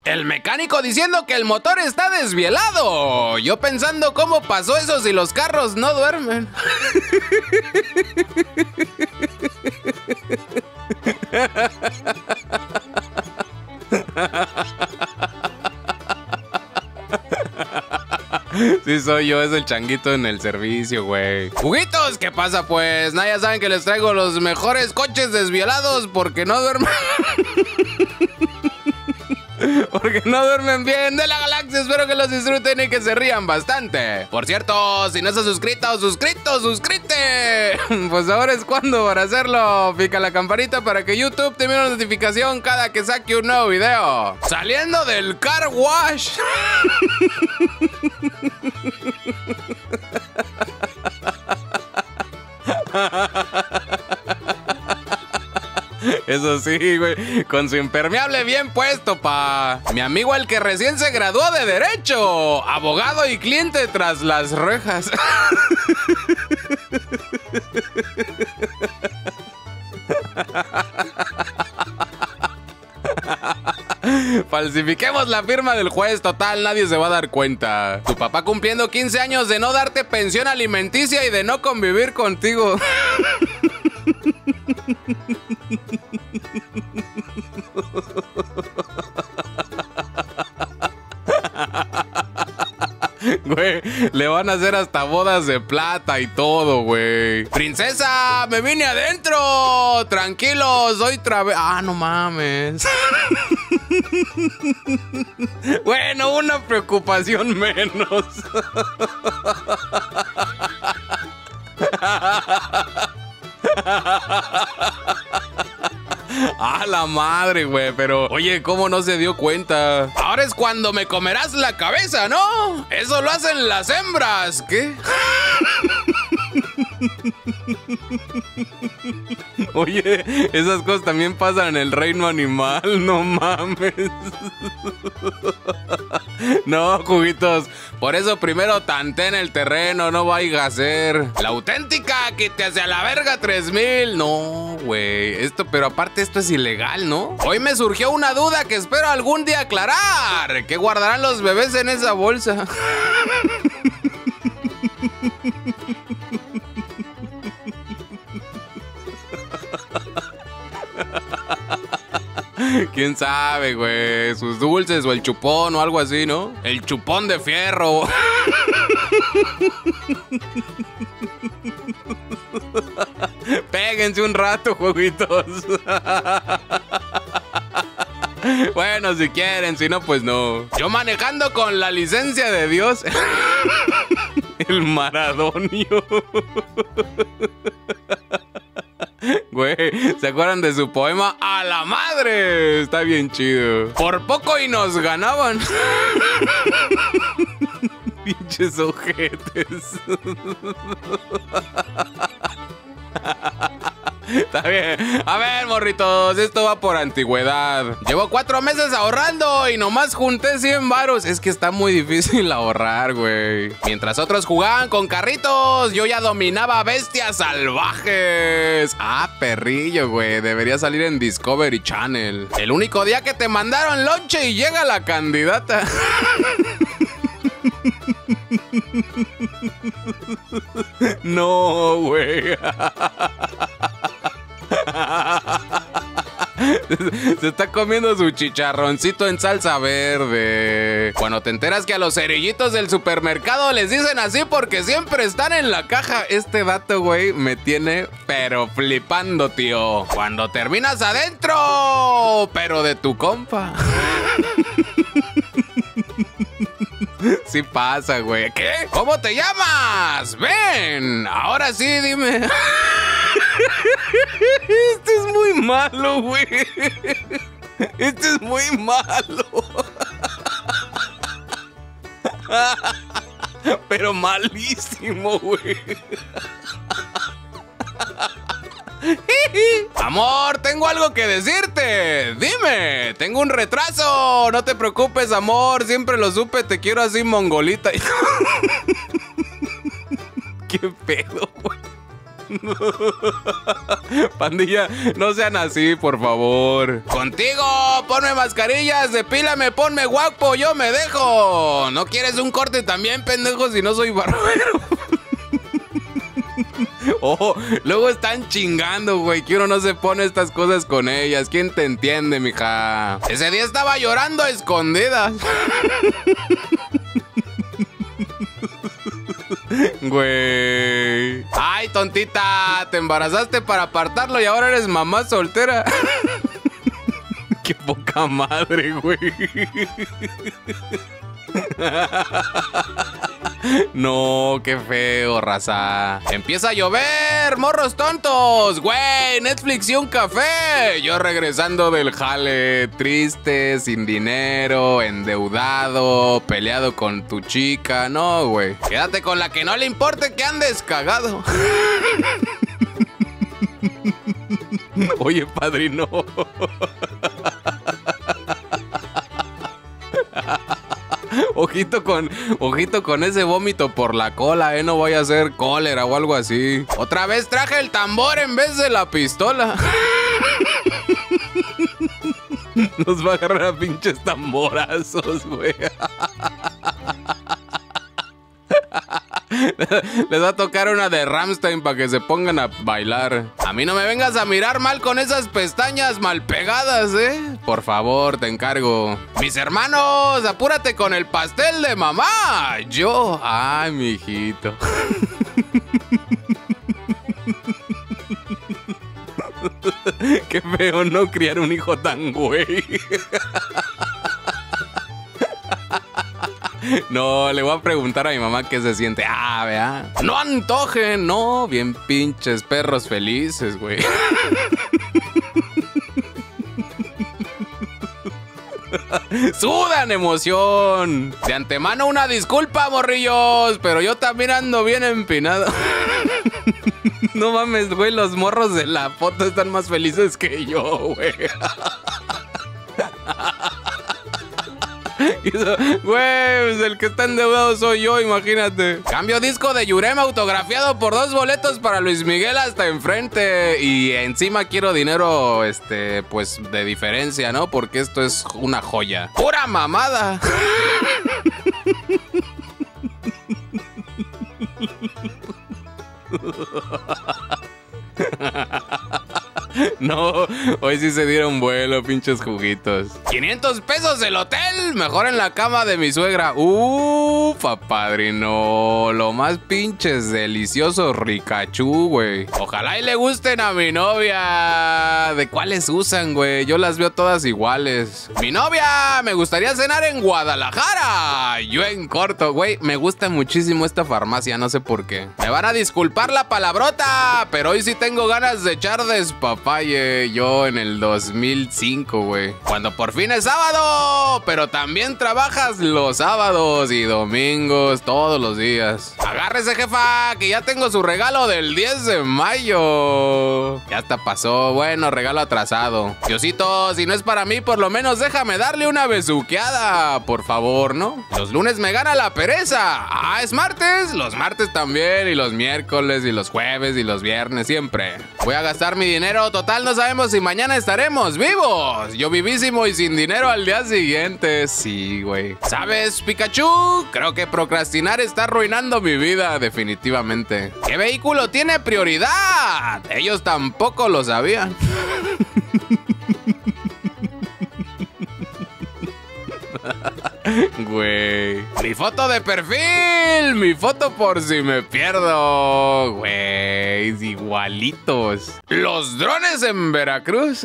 El mecánico diciendo que el motor está desvielado. Yo pensando cómo pasó eso si los carros no duermen. Sí soy yo, es el changuito en el servicio, güey. Juguitos, ¿qué pasa pues? Ya saben que les traigo los mejores coches desvielados porque no duermen. Porque no duermen bien de la galaxia. Espero que los disfruten y que se rían bastante. Por cierto, si no estás suscrito, suscríbete. Pues ahora es cuando para hacerlo. Pica la campanita para que YouTube te envíe una notificación cada que saque un nuevo video. Saliendo del car wash. Eso sí, güey, con su impermeable bien puesto, pa. Mi amigo el que recién se graduó de Derecho, abogado y cliente tras las rejas. Falsifiquemos la firma del juez, total, nadie se va a dar cuenta. Tu papá cumpliendo 15 años de no darte pensión alimenticia y de no convivir contigo. Güey, le van a hacer hasta bodas de plata y todo, güey. Princesa, me vine adentro. Tranquilos, hoy Ah, no mames. Bueno, una preocupación menos. ¡Ah, la madre, güey! Pero, oye, ¿cómo no se dio cuenta? Ahora es cuando me comerás la cabeza, ¿no? Eso lo hacen las hembras. ¿Qué? Oye, esas cosas también pasan en el reino animal, no mames. No, juguitos, por eso primero tanteen el terreno, no vaya a ser la auténtica que te hace a la verga 3000. No, güey, pero aparte esto es ilegal, ¿no? Hoy me surgió una duda que espero algún día aclarar. ¿Qué guardarán los bebés en esa bolsa? ¿Quién sabe, güey? Sus dulces o el chupón o algo así, ¿no? El chupón de fierro. Péguense un rato, juguitos. Bueno, si quieren, si no, pues no. Yo manejando con la licencia de Dios. El maradonio. Güey, ¿se acuerdan de su poema? ¡A la madre! Está bien chido. Por poco y nos ganaban. Pinches ojetes. Está bien. A ver, morritos, esto va por antigüedad. Llevo 4 meses ahorrando y nomás junté 100 varos. Es que está muy difícil ahorrar, güey. Mientras otros jugaban con carritos, yo ya dominaba bestias salvajes. Ah, perrillo, güey. Debería salir en Discovery Channel. El único día que te mandaron lonche y llega la candidata. No, güey. Se está comiendo su chicharroncito en salsa verde. Cuando te enteras que a los cerillitos del supermercado les dicen así porque siempre están en la caja. Este dato, güey, me tiene pero flipando, tío. Cuando terminas adentro, pero de tu compa. Sí pasa, güey. ¿Qué? ¿Cómo te llamas? Ven, ahora sí, dime. Este es muy malo, güey. Este es muy malo. Pero malísimo, güey. Amor, tengo algo que decirte. Dime, tengo un retraso. No te preocupes, amor. Siempre lo supe, te quiero así, mongolita. ¿Qué pedo, güey? Pandilla, no sean así, por favor. Contigo, ponme mascarillas, depílame, ponme guapo, yo me dejo. ¿No quieres un corte también, pendejo, si no soy barbero? Oh, luego están chingando, güey, que uno no se pone estas cosas con ellas. ¿Quién te entiende, mija? Ese día estaba llorando a escondidas. Güey. Ay, tontita, te embarazaste para apartarlo y ahora eres mamá soltera. Qué poca madre, güey. No, qué feo, raza. Empieza a llover, morros tontos. Güey, Netflix y un café. Yo regresando del jale, triste, sin dinero, endeudado, peleado con tu chica. No, güey. Quédate con la que no le importe que andes cagado. Oye, padrino. Ojito con ese vómito por la cola, no vaya a ser cólera o algo así. Otra vez traje el tambor en vez de la pistola. Nos va a agarrar a pinches tamborazos, güey. Les va a tocar una de Rammstein para que se pongan a bailar. A mí no me vengas a mirar mal con esas pestañas mal pegadas, Por favor, te encargo. Mis hermanos, apúrate con el pastel de mamá. Yo, ay, mijito. Qué feo no criar un hijo tan güey. No, le voy a preguntar a mi mamá qué se siente. Ah, vea. No antojen, no. Bien pinches perros felices, güey. Sudan emoción. De antemano una disculpa, morrillos, pero yo también ando bien empinado. No mames, güey, los morros de la foto están más felices que yo, güey. Güey, pues el que está endeudado soy yo, imagínate. Cambio disco de Yurem autografiado por 2 boletos para Luis Miguel hasta enfrente. Y encima quiero dinero, pues de diferencia, ¿no? Porque esto es una joya. ¡Pura mamada! No, hoy sí se dieron vuelo, pinches juguitos. 500 pesos el hotel, mejor en la cama de mi suegra. Padrino, lo más pinches delicioso ricachú, güey. Ojalá y le gusten a mi novia. ¿De cuáles usan, güey? Yo las veo todas iguales. Mi novia, me gustaría cenar en Guadalajara. Yo en corto, güey, me gusta muchísimo esta farmacia, no sé por qué. Me van a disculpar la palabrota, pero hoy sí tengo ganas de echar despapalle. Yo en el 2005, güey. Cuando por fin es sábado, pero también trabajas los sábados y domingos todos los días. Agárrese, jefa, que ya tengo su regalo del 10 de mayo. Ya hasta pasó, bueno, regalo atrasado. Diosito, si no es para mí, por lo menos déjame darle una besuqueada, por favor, ¿no? Los lunes me gana la pereza. Ah, ¿es martes? Los martes también, y los miércoles, y los jueves, y los viernes, siempre. Voy a gastar mi dinero, total, no sabemos si mañana estaremos vivos. Yo vivísimo y sin dinero al día siguiente. Sí, güey. ¿Sabes, Pikachu? Creo que procrastinar está arruinando mi vida, definitivamente. ¿Qué vehículo tiene prioridad? Ellos tampoco lo sabían. Güey. Mi foto de perfil. Mi foto por si me pierdo. Güey, igualitos. Los drones en Veracruz.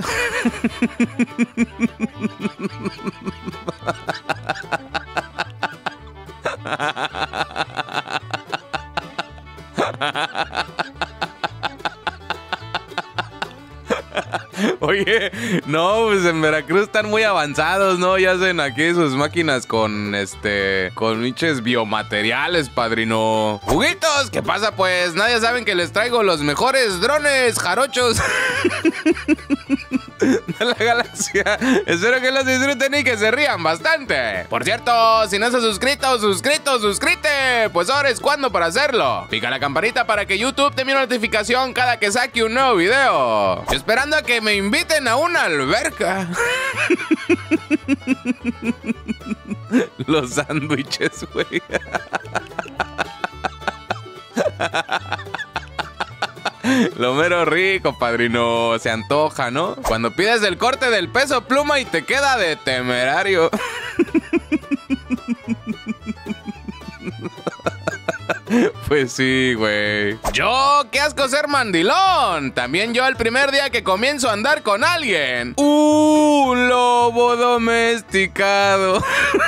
Oye, no, pues en Veracruz están muy avanzados, ¿no? Ya hacen aquí sus máquinas con pinches biomateriales, padrino. ¡Juguitos! ¿Qué pasa, pues? Nadie sabe que les traigo los mejores drones jarochos. de la galaxia. Espero que los disfruten y que se rían bastante. Por cierto, si no estás suscrite, pues ahora es cuando para hacerlo. Pica la campanita para que YouTube te dé una notificación cada que saque un nuevo video. Esperando a que me inviten a una alberca. Los sándwiches, güey. Lo mero rico, padrino. Se antoja, ¿no? Cuando pides el corte del peso pluma y te queda de temerario. Pues sí, güey. Yo, qué asco ser mandilón. También yo el primer día que comienzo a andar con alguien. Un lobo domesticado.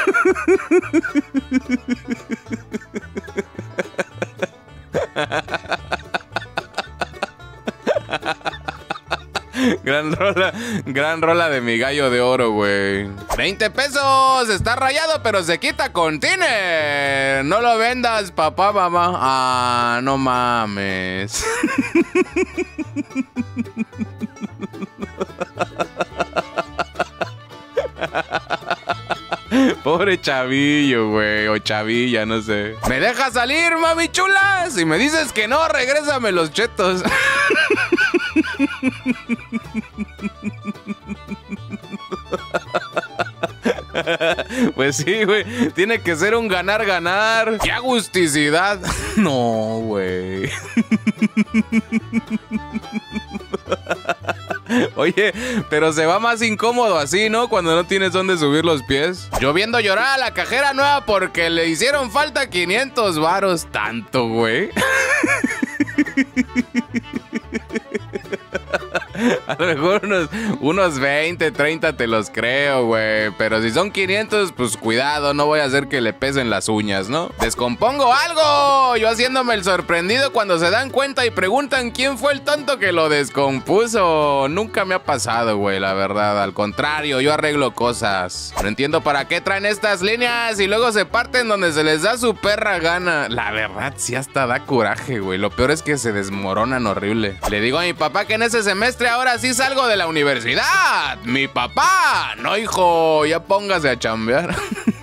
Gran rola de mi gallo de oro, güey. 20 pesos, está rayado, pero se quita con tiner. No lo vendas, papá, mamá. Ah, no mames. Pobre chavillo, güey, o chavilla, no sé. ¿Me dejas salir, mami chula? Si me dices que no, regrésame los chetos. Pues sí, güey. Tiene que ser un ganar-ganar. ¡Qué agusticidad! No, güey. Oye, pero se va más incómodo así, ¿no? Cuando no tienes dónde subir los pies. Yo viendo llorar a la cajera nueva porque le hicieron falta 500 varos. Tanto, güey. A lo mejor unos 20, 30 te los creo, güey. Pero si son 500, pues cuidado, no voy a hacer que le pesen las uñas, ¿no? ¡Descompongo algo! Yo haciéndome el sorprendido cuando se dan cuenta y preguntan quién fue el tonto que lo descompuso. Nunca me ha pasado, güey, la verdad. Al contrario, yo arreglo cosas. No entiendo para qué traen estas líneas y luego se parten donde se les da su perra gana. La verdad, sí hasta da coraje, güey. Lo peor es que se desmoronan horrible. Le digo a mi papá que en ese semestre ahora sí salgo de la universidad. Mi papá. No, hijo, ya póngase a chambear.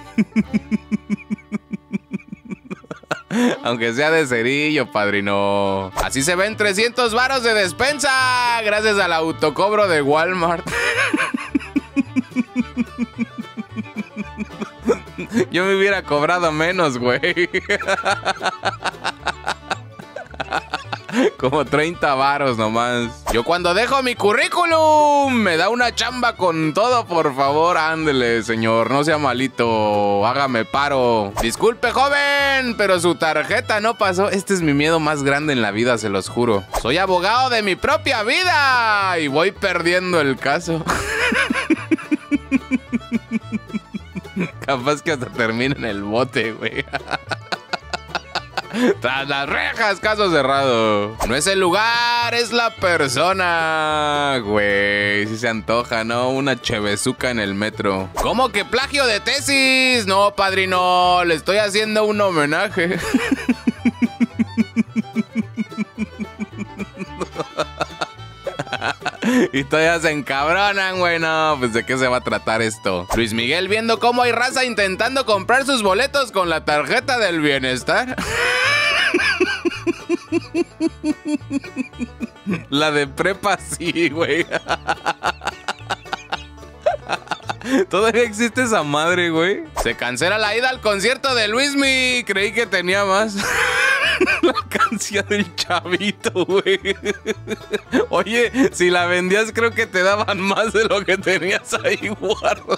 Aunque sea de cerillo, padrino. Así se ven 300 varos de despensa gracias al autocobro de Walmart. Yo me hubiera cobrado menos, güey. Como 30 varos nomás. Yo cuando dejo mi currículum, me da una chamba con todo, por favor. Ándele, señor, no sea malito. Hágame paro. Disculpe, joven, pero su tarjeta no pasó. Este es mi miedo más grande en la vida, se los juro. Soy abogado de mi propia vida y voy perdiendo el caso. Capaz que hasta termine en el bote, güey. Tras las rejas, caso cerrado. No es el lugar, es la persona. Güey, si se antoja, ¿no? Una chevezuca en el metro. ¿Cómo que plagio de tesis? No, padrino, le estoy haciendo un homenaje. Y todavía se encabronan, güey. No, pues ¿de qué se va a tratar esto? Luis Miguel viendo cómo hay raza intentando comprar sus boletos con la tarjeta del bienestar. La de prepa sí, güey. Todavía existe esa madre, güey. Se cancela la ida al concierto de Luismi. Creí que tenía más. La canción del chavito, güey. Oye, si la vendías creo que te daban más de lo que tenías ahí guardado.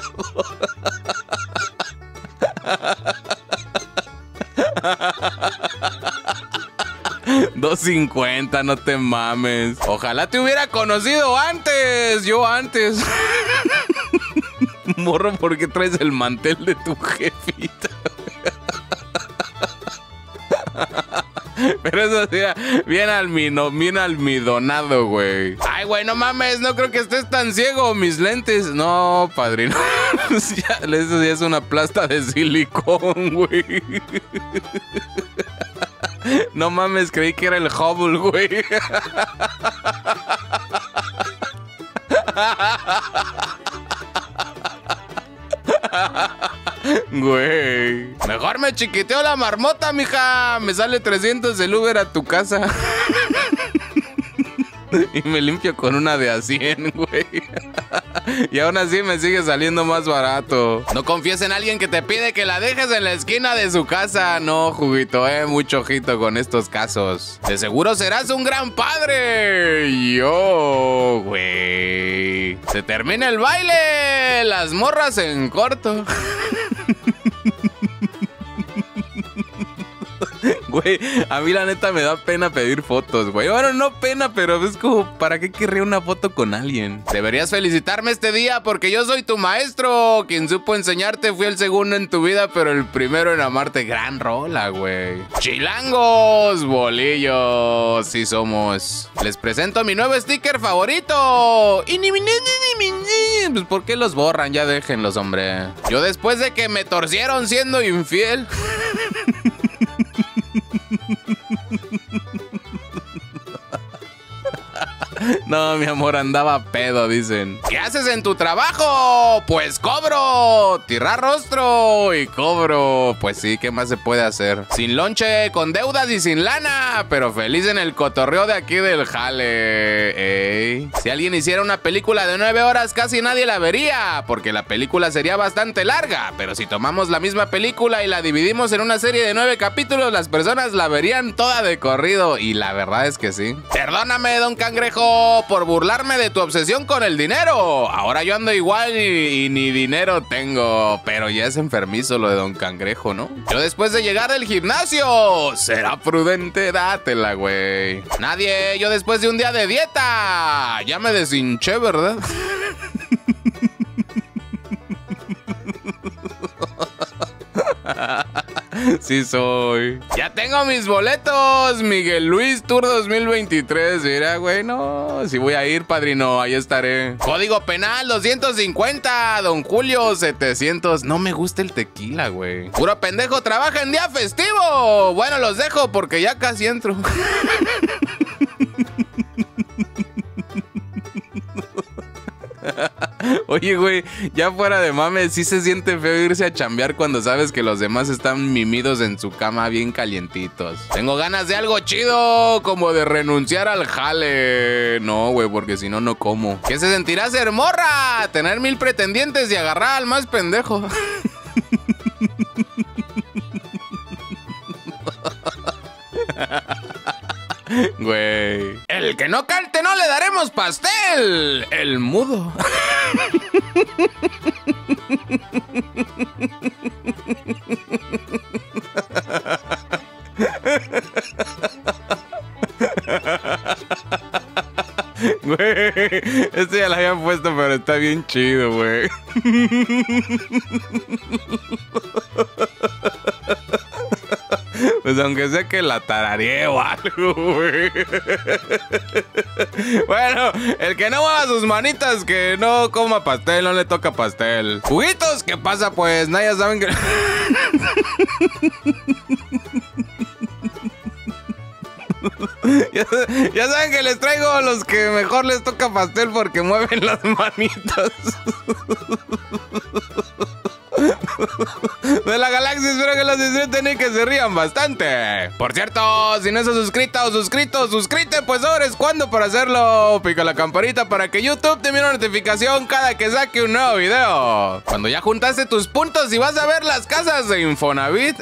$2.50, no te mames. Ojalá te hubiera conocido antes. Yo antes. Morro, ¿por qué traes el mantel de tu jefita? Pero eso sí, bien almidonado, güey. Ay, güey, no mames, no creo que estés tan ciego. Mis lentes. No, padrino. Eso ya es una plasta de silicón, güey. No mames, creí que era el Hubble, güey. Güey. Mejor me chiquiteo la marmota, mija. Me sale 300 el Uber a tu casa. Y me limpio con una de a 100, güey. Y aún así me sigue saliendo más barato. No confíes en alguien que te pide que la dejes en la esquina de su casa. No, juguito, mucho ojito con estos casos. De seguro serás un gran padre. Yo, güey. Se termina el baile. Las morras en corto. Güey, a mí la neta me da pena pedir fotos, güey. Bueno, no pena, pero es como, ¿para qué querría una foto con alguien? Deberías felicitarme este día porque yo soy tu maestro. Quien supo enseñarte fui el segundo en tu vida, pero el primero en amarte. Gran rola, güey. Chilangos, bolillos, sí somos. Les presento mi nuevo sticker favorito. Pues, ¿por qué los borran? Ya déjenlos, hombre. Yo después de que me torcieron siendo infiel... No, mi amor, andaba pedo, dicen. ¿Qué haces en tu trabajo? Pues cobro. Tirar rostro y cobro. Pues sí, ¿qué más se puede hacer? Sin lonche, con deudas y sin lana, pero feliz en el cotorreo de aquí del jale. Si alguien hiciera una película de 9 horas, casi nadie la vería, porque la película sería bastante larga. Pero si tomamos la misma película y la dividimos en una serie de 9 capítulos, las personas la verían toda de corrido. Y la verdad es que sí. Perdóname, don Cangrejo, por burlarme de tu obsesión con el dinero. Ahora yo ando igual y ni dinero tengo. Pero ya es enfermizo lo de don Cangrejo, ¿no? Yo después de llegar del gimnasio, será prudente, dátela, güey. Nadie, yo después de un día de dieta, ya me deshinché, ¿verdad? Sí soy. Ya tengo mis boletos, Miguel Luis Tour 2023. Mira, güey, no. Si voy a ir, padrino, ahí estaré. Código penal 250, don Julio 700. No me gusta el tequila, güey. Puro pendejo trabaja en día festivo. Bueno, los dejo porque ya casi entro. Oye, güey, ya fuera de mame, sí se siente feo irse a chambear cuando sabes que los demás están mimidos en su cama bien calientitos. Tengo ganas de algo chido, como de renunciar al jale. No, güey, porque si no, no como. ¿Qué se sentirá ser morra? Tener 1000 pretendientes y agarrar al más pendejo. Güey. El que no cante no le daremos pastel. El mudo. Güey, este ya lo habían puesto, pero está bien chido, güey. Pues aunque sea que la tarareé o algo, güey. Bueno, el que no mueva sus manitas, que no coma pastel, no le toca pastel. Juguitos, ¿qué pasa? Pues nadie saben que... Ya saben que les traigo los que mejor les toca pastel porque mueven las manitas. De la galaxia, espero que los disfruten y que se rían bastante. Por cierto, si no estás suscrito o suscríbete, pues ahora es cuando para hacerlo. Pica la campanita para que YouTube te envíe una notificación cada que saque un nuevo video. Cuando ya juntaste tus puntos y vas a ver las casas de Infonavit.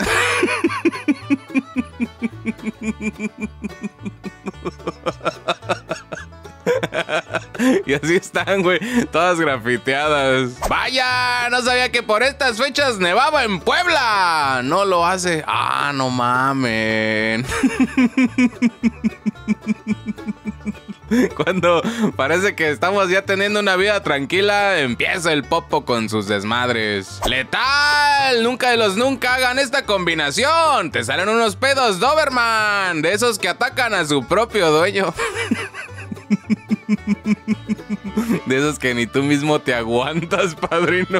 Y así están, güey, todas grafiteadas. Vaya, no sabía que por estas fechas nevaba en Puebla. No lo hace. Ah, no mamen. Cuando parece que estamos ya teniendo una vida tranquila, empieza el popo con sus desmadres. ¡Letal! Nunca de los nunca hagan esta combinación. Te salen unos pedos Doberman, de esos que atacan a su propio dueño. De esos que ni tú mismo te aguantas, padrino.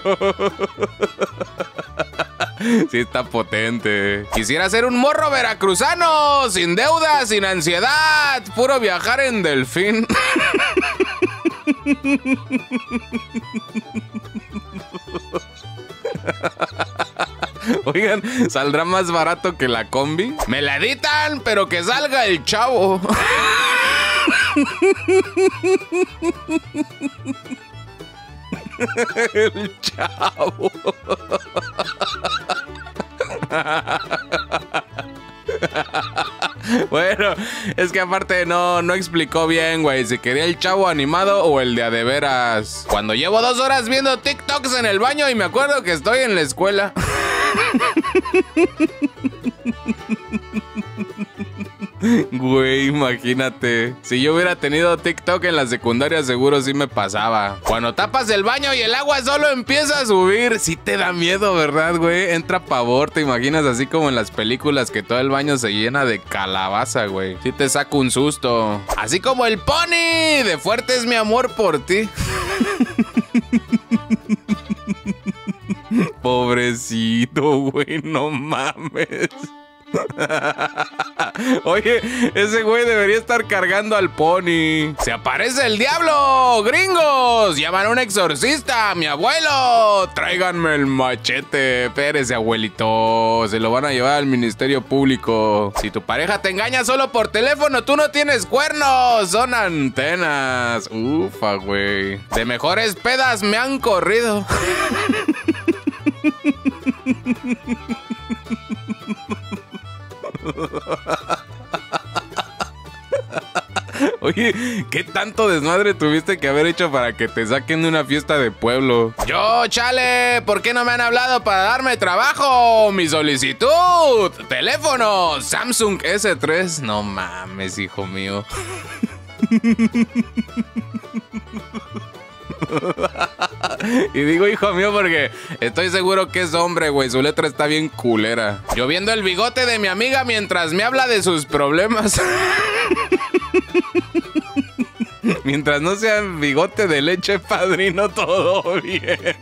Sí está potente. Quisiera ser un morro veracruzano, sin deudas, sin ansiedad, puro viajar en delfín. Oigan, ¿saldrá más barato que la combi? Me la editan, pero que salga el Chavo. El Chavo. Bueno, es que aparte no explicó bien, güey, si quería el Chavo animado o el de a de veras. Cuando llevo 2 horas viendo TikToks en el baño y me acuerdo que estoy en la escuela. Güey, imagínate. Si yo hubiera tenido TikTok en la secundaria, seguro sí me pasaba. Cuando tapas el baño y el agua solo empieza a subir, sí te da miedo, ¿verdad, güey? Entra pavor, te imaginas así como en las películas que todo el baño se llena de calabaza, güey. Sí te saca un susto. Así como el Pony de Fuerte es mi amor por ti. Pobrecito, güey, no mames. Oye, ese güey debería estar cargando al Pony. ¡Se aparece el diablo! ¡Gringos! ¡Llaman a un exorcista! ¡Mi abuelo! ¡Tráiganme el machete! Espérese, abuelito. Se lo van a llevar al Ministerio Público. Si tu pareja te engaña solo por teléfono, tú no tienes cuernos. Son antenas. Ufa, güey. De mejores pedas me han corrido. Oye, ¿qué tanto desmadre tuviste que haber hecho para que te saquen de una fiesta de pueblo? Yo, chale, ¿por qué no me han hablado para darme trabajo? Mi solicitud. Teléfono, Samsung S3. No mames, hijo mío. Y digo hijo mío porque estoy seguro que es hombre, güey. Su letra está bien culera. Yo viendo el bigote de mi amiga mientras me habla de sus problemas. Mientras no sea bigote de leche, padrino, todo bien.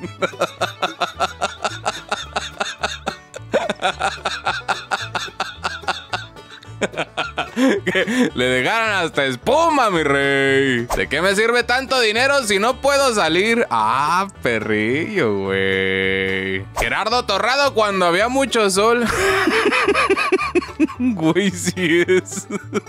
Que le dejaran hasta espuma, mi rey. ¿De qué me sirve tanto dinero si no puedo salir? Ah, perrillo, güey. Gerardo Torrado cuando había mucho sol. Güey, sí es.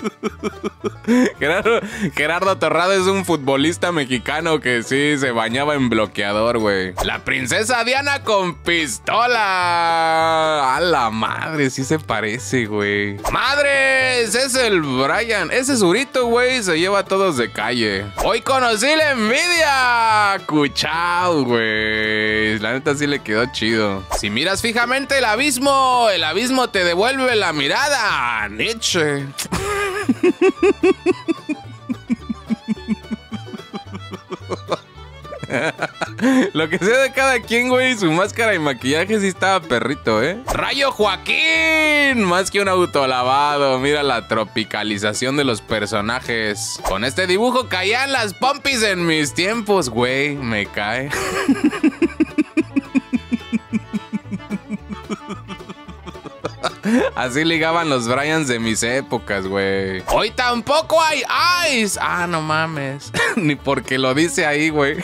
Gerardo Torrado es un futbolista mexicano que sí se bañaba en bloqueador, güey. La princesa Diana con pistola. A la madre, sí se parece, güey. ¡Madres! Es el Brian. Ese Zurito, güey, se lleva a todos de calle. Hoy conocí la envidia. Cuchao, güey. La neta sí le quedó chido. Si miras fijamente el abismo te devuelve la mirada. Nietzsche. Lo que sea de cada quien, güey, su máscara y maquillaje sí estaba perrito, ¿eh? ¡Rayo Joaquín! Más que un autolavado, mira la tropicalización de los personajes. Con este dibujo caían las pompis en mis tiempos, güey, me cae. Así ligaban los Bryans de mis épocas, güey. Hoy tampoco hay ice. Ah, no mames. Ni porque lo dice ahí, güey.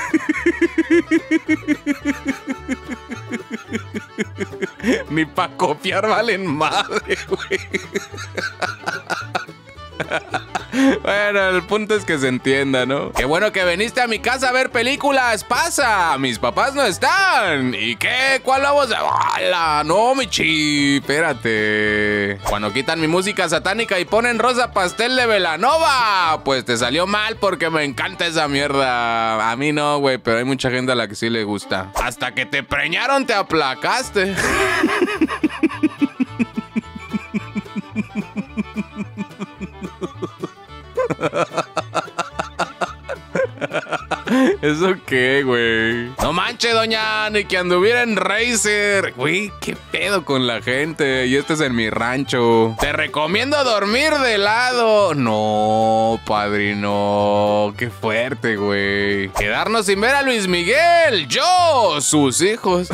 Ni pa' copiar valen madre, güey. Bueno, el punto es que se entienda, ¿no? Qué bueno que viniste a mi casa a ver películas. Pasa, mis papás no están. ¿Y qué? ¿Cuál vamos a...? ¡Hala! No, Michi, espérate. Cuando quitan mi música satánica y ponen Rosa Pastel de Belanova, pues te salió mal porque me encanta esa mierda. A mí no, güey, pero hay mucha gente a la que sí le gusta. Hasta que te preñaron te aplacaste. ¿Eso qué, güey? No manches, doña, ni que anduviera en Racer. Güey, qué pedo con la gente. Y este es en mi rancho. Te recomiendo dormir de lado. No, padrino. Qué fuerte, güey. Quedarnos sin ver a Luis Miguel. Yo, sus hijos.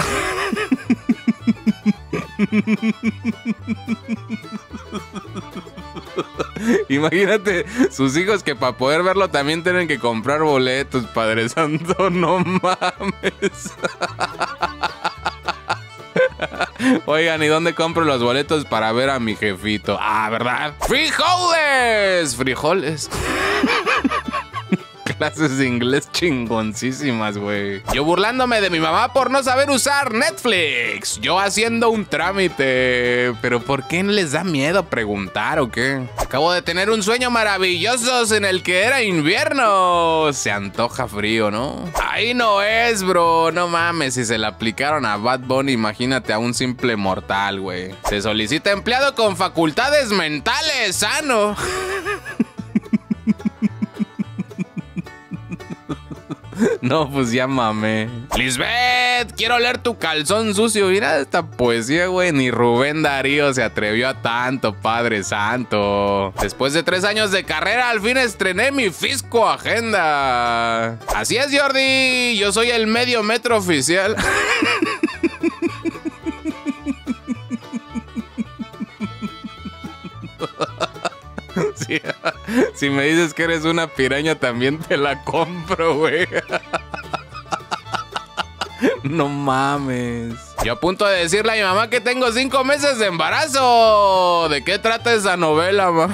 Imagínate sus hijos que para poder verlo también tienen que comprar boletos, Padre Santo, no mames. Oigan, ¿y dónde compro los boletos para ver a mi jefito? Ah, ¿verdad? ¡Frijoles! ¡Frijoles! Clases de inglés chingoncísimas, güey. Yo burlándome de mi mamá por no saber usar Netflix. Yo haciendo un trámite. ¿Pero por qué no les da miedo preguntar o qué? Acabo de tener un sueño maravilloso en el que era invierno. Se antoja frío, ¿no? Ahí no es, bro. No mames, si se le aplicaron a Bad Bunny, imagínate a un simple mortal, güey. Se solicita empleado con facultades mentales, sano. No, pues ya mamé. Lisbeth, quiero leer tu calzón sucio. Mira esta poesía, güey. Ni Rubén Darío se atrevió a tanto, Padre Santo. Después de 3 años de carrera, al fin estrené mi Fisco Agenda. Así es, Jordi. Yo soy el medio metro oficial. Sí, si me dices que eres una piraña, también te la compro, güey. No mames. Yo a punto de decirle a mi mamá que tengo 5 meses de embarazo. ¿De qué trata esa novela, ma?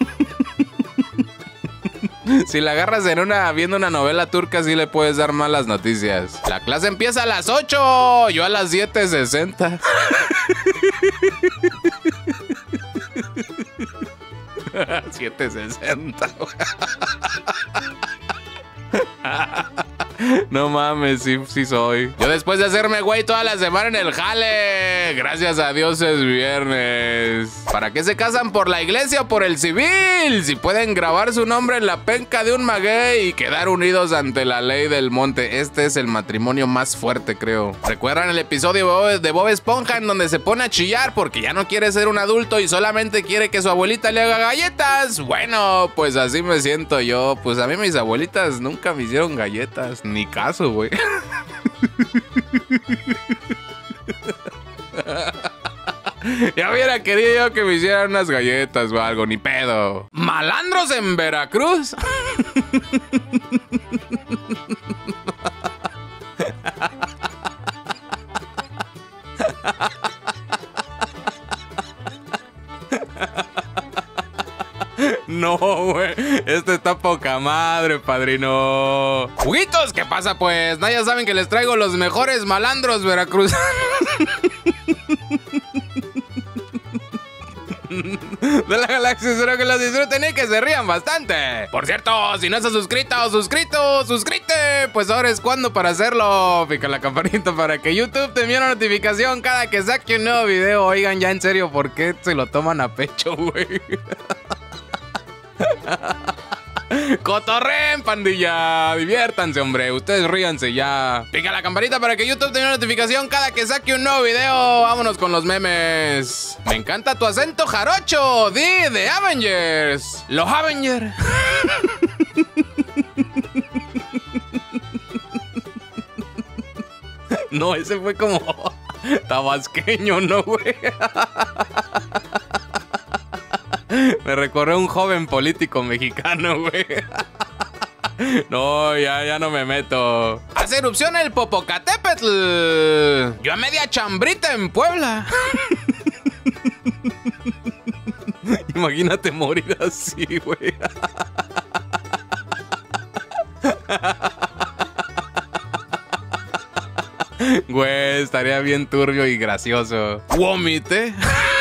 Si la agarras viendo una novela turca, sí le puedes dar malas noticias. La clase empieza a las 8, yo a las 7:60. 7:60. No mames, sí soy. Yo después de hacerme güey toda la semana en el jale. Gracias a Dios es viernes. ¿Para qué se casan? ¿Por la iglesia o por el civil? Si pueden grabar su nombre en la penca de un maguey y quedar unidos ante la ley del monte. Este es el matrimonio más fuerte, creo. ¿Recuerdan el episodio de Bob Esponja en donde se pone a chillar porque ya no quiere ser un adulto y solamente quiere que su abuelita le haga galletas? Bueno, pues así me siento yo. Pues a mí mis abuelitas nunca me hicieron galletas. Ni caso, güey. Ya hubiera querido yo que me hicieran unas galletas o algo, ni pedo. ¿Malandros en Veracruz? No, güey. Este está poca madre, padrino. Juguitos, ¿qué pasa, pues? No, ya saben que les traigo los mejores malandros veracruzanos de la galaxia. Espero que los disfruten y que se rían bastante. Por cierto, si no estás suscrite, pues ahora es cuando para hacerlo. Pica la campanita para que YouTube te envíe una notificación cada que saque un nuevo video. Oigan, ya en serio, ¿por qué se lo toman a pecho, güey? Cotorren, pandilla. Diviértanse, hombre. Ustedes ríanse ya. Pica la campanita para que YouTube te dé una notificación cada que saque un nuevo video. Vámonos con los memes. Me encanta tu acento jarocho. Di de Avengers. Los Avengers. No, ese fue como tabasqueño, ¿no, güey? Me recorrió un joven político mexicano, güey. No, ya no me meto. Hace erupción el Popocatépetl. Yo a media chambrita en Puebla. Imagínate morir así, güey. Güey, estaría bien turbio y gracioso. ¿Vomité?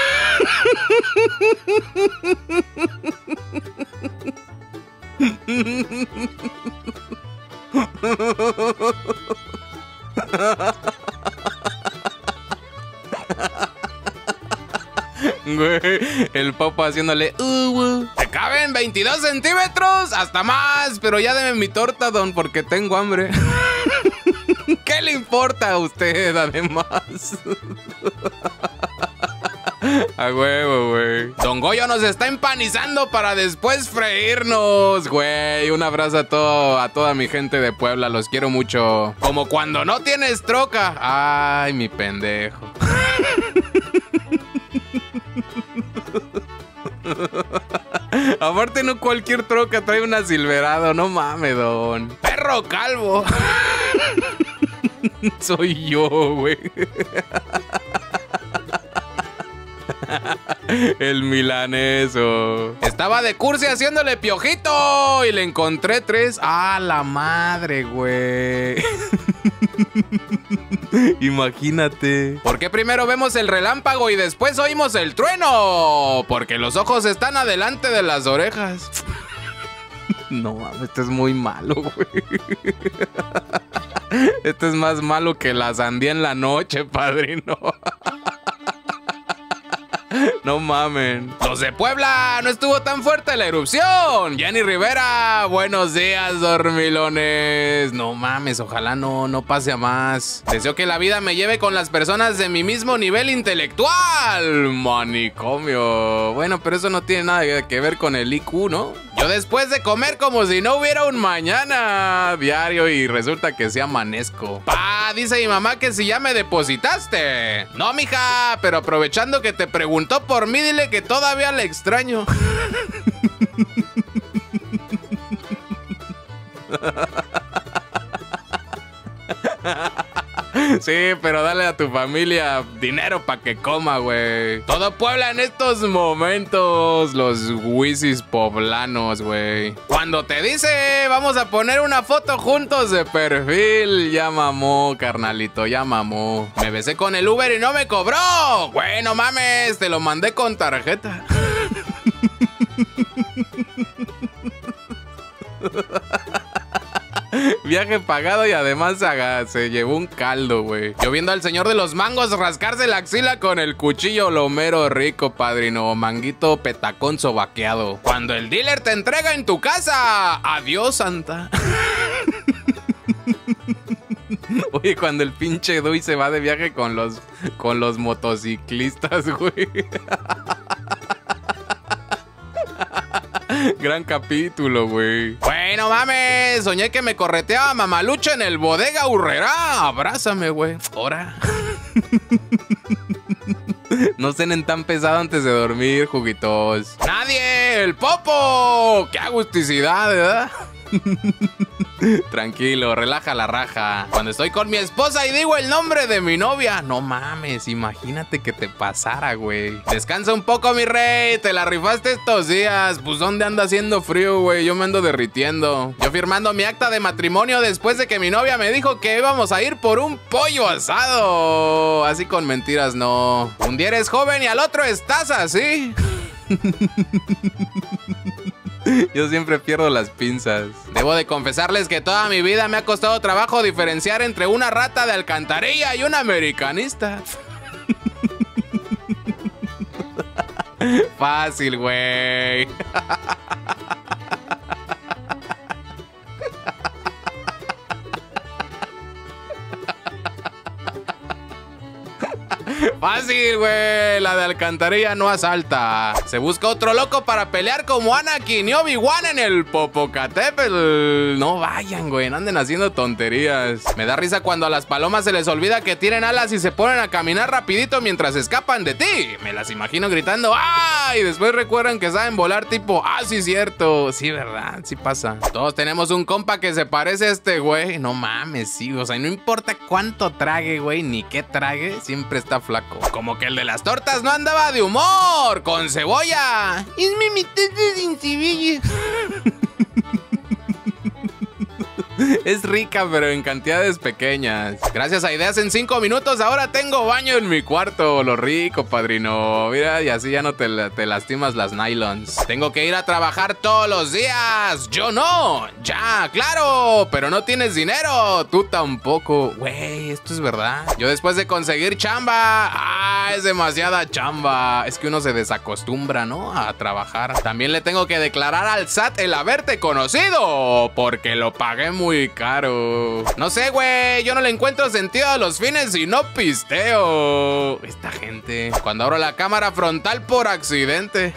Güey, el Popo haciéndole ¿te caben 22 centímetros? Hasta más, pero ya deme mi torta, don, porque tengo hambre. ¿Qué le importa a usted, además? A huevo, güey. Don Goyo nos está empanizando para después freírnos, güey. Un abrazo a toda mi gente de Puebla. Los quiero mucho. Como cuando no tienes troca. Ay, mi pendejo. Aparte no cualquier troca trae una Silverado, no mames, don. Perro calvo. Soy yo, güey. El milaneso. Estaba de cursi haciéndole piojito y le encontré 3. ¡Ah, la madre, güey! Imagínate. ¿Por qué primero vemos el relámpago y después oímos el trueno? Porque los ojos están adelante de las orejas. No mames, esto es muy malo, güey. Esto es más malo que la sandía en la noche, padrino. No mamen. Los de Puebla, no estuvo tan fuerte la erupción. Jenny Rivera, buenos días, dormilones. No mames, ojalá no pase a más. Deseo que la vida me lleve con las personas de mi mismo nivel intelectual. Manicomio. Bueno, pero eso no tiene nada que ver con el IQ, ¿no? Yo después de comer como si no hubiera un mañana diario y resulta que sí amanezco. Pa, dice mi mamá que si ya me depositaste. No, mija, pero aprovechando que te preguntó por mí, dile que todavía le extraño. Sí, pero dale a tu familia dinero para que coma, güey. Todo Puebla en estos momentos. Los wisis poblanos, güey. Cuando te dice, vamos a poner una foto juntos de perfil. Ya mamó, carnalito, ya mamó. Me besé con el Uber y no me cobró. Güey, no mames, te lo mandé con tarjeta. Viaje pagado y además se llevó un caldo, güey. Yo viendo al señor de los mangos rascarse la axila con el cuchillo lomero rico, padrino. Manguito petacón sobaqueado. Cuando el dealer te entrega en tu casa. Adiós, Santa. Oye, cuando el pinche Dui se va de viaje con los motociclistas, güey. Gran capítulo, güey. Bueno, mames, soñé que me correteaba Mamalucha en el Bodega Urrera. Abrázame, güey. Ahora. No cenen tan pesado antes de dormir, juguitos. ¡Nadie! ¡El Popo! ¡Qué agusticidad, ¿verdad? Tranquilo, relaja la raja. Cuando estoy con mi esposa y digo el nombre de mi novia. No mames, imagínate que te pasara, güey. Descansa un poco, mi rey. Te la rifaste estos días. Pues ¿dónde anda haciendo frío, güey? Yo me ando derritiendo. Yo firmando mi acta de matrimonio después de que mi novia me dijo que íbamos a ir por un pollo asado. Así con mentiras, no. Un día eres joven y al otro estás así. Yo siempre pierdo las pinzas. Debo de confesarles que toda mi vida me ha costado trabajo diferenciar entre una rata de alcantarilla y un americanista. Fácil, güey. Fácil, güey. La de alcantarilla no asalta. Se busca otro loco para pelear como Anakin y Obi-Wan en el Popocatépetl. No vayan, güey. No anden haciendo tonterías. Me da risa cuando a las palomas se les olvida que tienen alas y se ponen a caminar rapidito mientras escapan de ti. Me las imagino gritando ¡ah! Y después recuerdan que saben volar tipo ¡ah, sí, cierto! Sí, ¿verdad? Sí pasa. Todos tenemos un compa que se parece a este güey. No mames, sí. O sea, no importa cuánto trague, güey, ni qué trague, siempre está flaco. Como que el de las tortas no andaba de humor, con cebolla. Es mi mitad sin cebolla. Es rica, pero en cantidades pequeñas. Gracias a ideas en 5 minutos, ahora tengo baño en mi cuarto. Lo rico, padrino. Mira, y así ya no te lastimas las nylons. Tengo que ir a trabajar todos los días. Yo no. Ya, claro. Pero no tienes dinero. Tú tampoco. Güey, esto es verdad. Yo después de conseguir chamba. Ah, es demasiada chamba. Es que uno se desacostumbra, ¿no? A trabajar. También le tengo que declarar al SAT el haberte conocido. Porque lo pagué muy caro. No sé, güey. Yo no le encuentro sentido a los fines y no pisteo. Esta gente. Cuando abro la cámara frontal por accidente.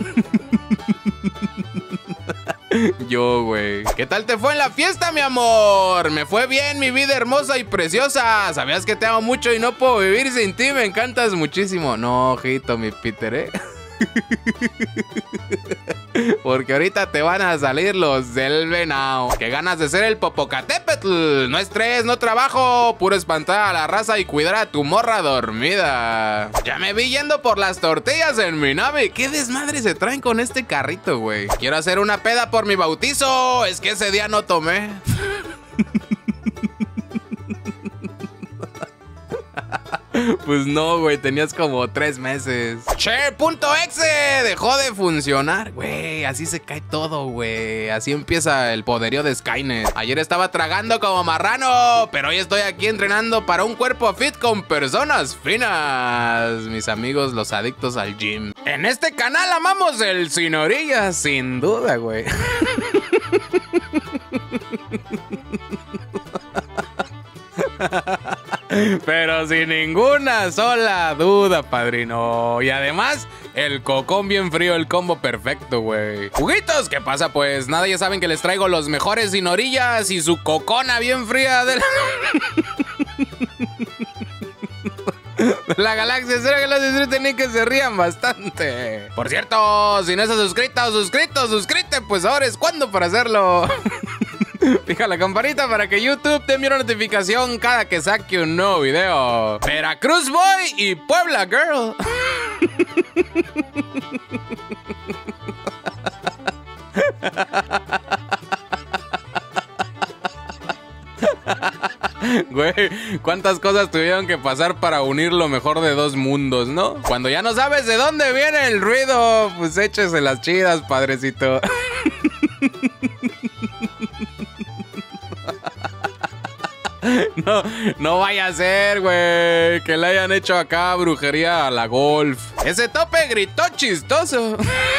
Yo, güey. ¿Qué tal te fue en la fiesta, mi amor? Me fue bien, mi vida hermosa y preciosa. Sabías que te amo mucho y no puedo vivir sin ti. Me encantas muchísimo. No, ojito, mi Peter, ¿eh? Porque ahorita te van a salir los del venado. Qué ganas de ser el Popocatépetl. No estrés, no trabajo. Puro espantar a la raza y cuidar a tu morra dormida. Ya me vi yendo por las tortillas en mi nave. ¿Qué desmadre se traen con este carrito, güey? Quiero hacer una peda por mi bautizo. Es que ese día no tomé. Pues no, güey, tenías como 3 meses. Che.exe dejó de funcionar. Güey, así se cae todo, güey. Así empieza el poderío de Skynet. Ayer estaba tragando como marrano, pero hoy estoy aquí entrenando para un cuerpo fit con personas finas. Mis amigos, los adictos al gym. En este canal amamos el sin orillas, sin duda, güey. Pero sin ninguna sola duda, padrino. Y además, el cocón bien frío, el combo perfecto, güey. Juguitos, ¿qué pasa? Pues nada, ya saben que les traigo los mejores sin orillas y su cocona bien fría de la galaxia. Espero que los disfruten y que se rían bastante. Por cierto, si no estás suscrito, suscríbete, pues ahora es cuando para hacerlo. Fija la campanita para que YouTube te envíe una notificación cada que saque un nuevo video. Veracruz Boy y Puebla Girl. Güey, cuántas cosas tuvieron que pasar para unir lo mejor de dos mundos, ¿no? Cuando ya no sabes de dónde viene el ruido, pues échese las chidas, padrecito. No vaya a ser, güey, que le hayan hecho acá brujería a la golf. Ese tope gritó chistoso.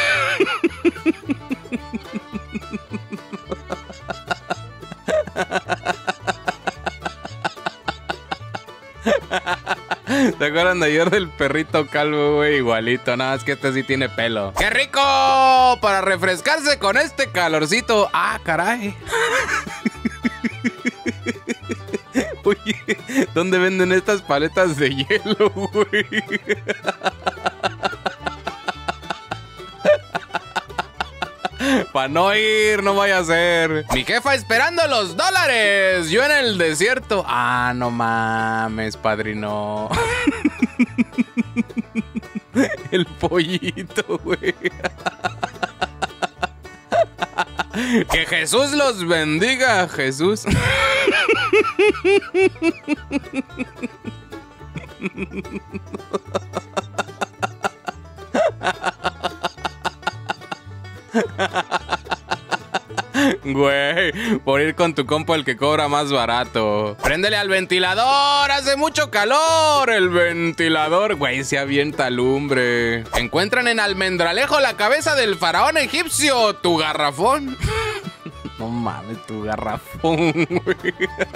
¿Te acuerdan de ayer del perrito calvo, güey? Igualito, nada más que este sí tiene pelo. ¡Qué rico! Para refrescarse con este calorcito. ¡Ah, caray! Oye, ¿dónde venden estas paletas de hielo, güey? Para no ir, no vaya a ser. Mi jefa esperando los dólares. Yo en el desierto. Ah, no mames, padrino. El pollito, güey. Que Jesús los bendiga, Jesús. Güey, por ir con tu compa el que cobra más barato. Préndele al ventilador, hace mucho calor. El ventilador, güey, se avienta lumbre. Encuentran en Almendralejo la cabeza del faraón egipcio, tu garrafón. No mames, tu garrafón, güey.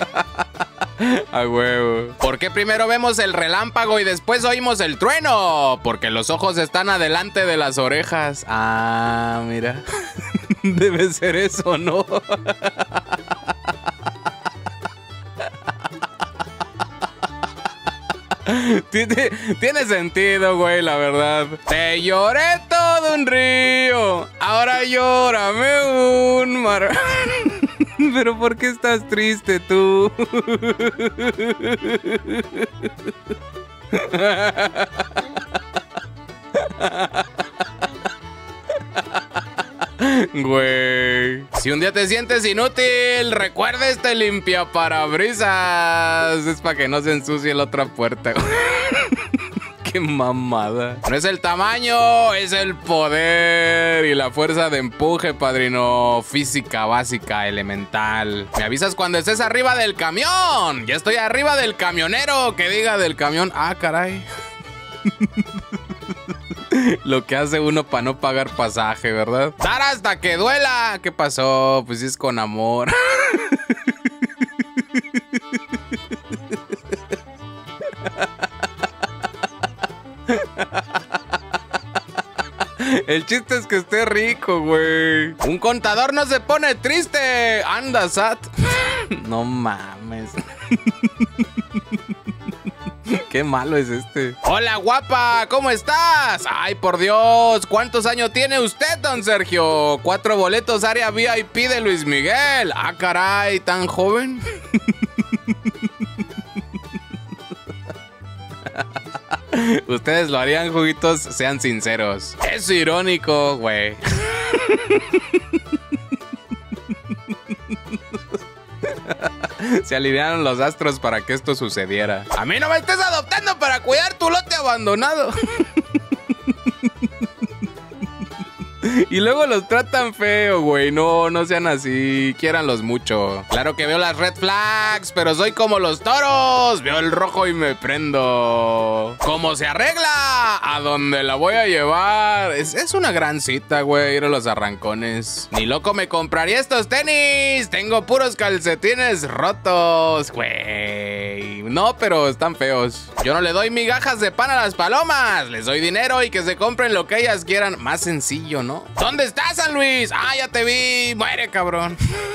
A huevo. ¿Por qué primero vemos el relámpago y después oímos el trueno? Porque los ojos están adelante de las orejas. Ah, mira. Debe ser eso, ¿no? Tiene sentido, güey, la verdad. Te lloré todo un río, ahora llórame un mar. Pero ¿por qué estás triste tú? Güey, si un día te sientes inútil, recuerda este limpiaparabrisas. Es para que no se ensucie la otra puerta. Qué mamada. No es el tamaño, es el poder y la fuerza de empuje, padrino. Física básica, elemental. Me avisas cuando estés arriba del camión. Ya estoy arriba del camionero. Que diga del camión. Ah, caray. Lo que hace uno para no pagar pasaje, ¿verdad? Dar hasta que duela. ¿Qué pasó? Pues es con amor. El chiste es que esté rico, güey. Un contador no se pone triste. Anda, Sat. No mames. Qué malo es este. Hola, guapa, ¿cómo estás? Ay, por Dios, ¿cuántos años tiene usted, don Sergio? 4 boletos área VIP de Luis Miguel. Ah, caray, ¿tan joven? Ustedes lo harían, juguitos, sean sinceros. Es irónico, güey. Se alinearon los astros para que esto sucediera. A mí no me estés adoptando para cuidar tu lote abandonado. Y luego los tratan feo, güey. No, no sean así. Quiéranlos mucho. Claro que veo las red flags, pero soy como los toros. Veo el rojo y me prendo. ¿Cómo se arregla? ¿A dónde la voy a llevar? Es una gran cita, güey, ir a los arrancones. Ni loco me compraría estos tenis. Tengo puros calcetines rotos, güey. No, pero están feos. Yo no le doy migajas de pan a las palomas. Les doy dinero y que se compren lo que ellas quieran. Más sencillo, ¿no? ¿Dónde estás, San Luis? Ah, ya te vi. Muere, cabrón.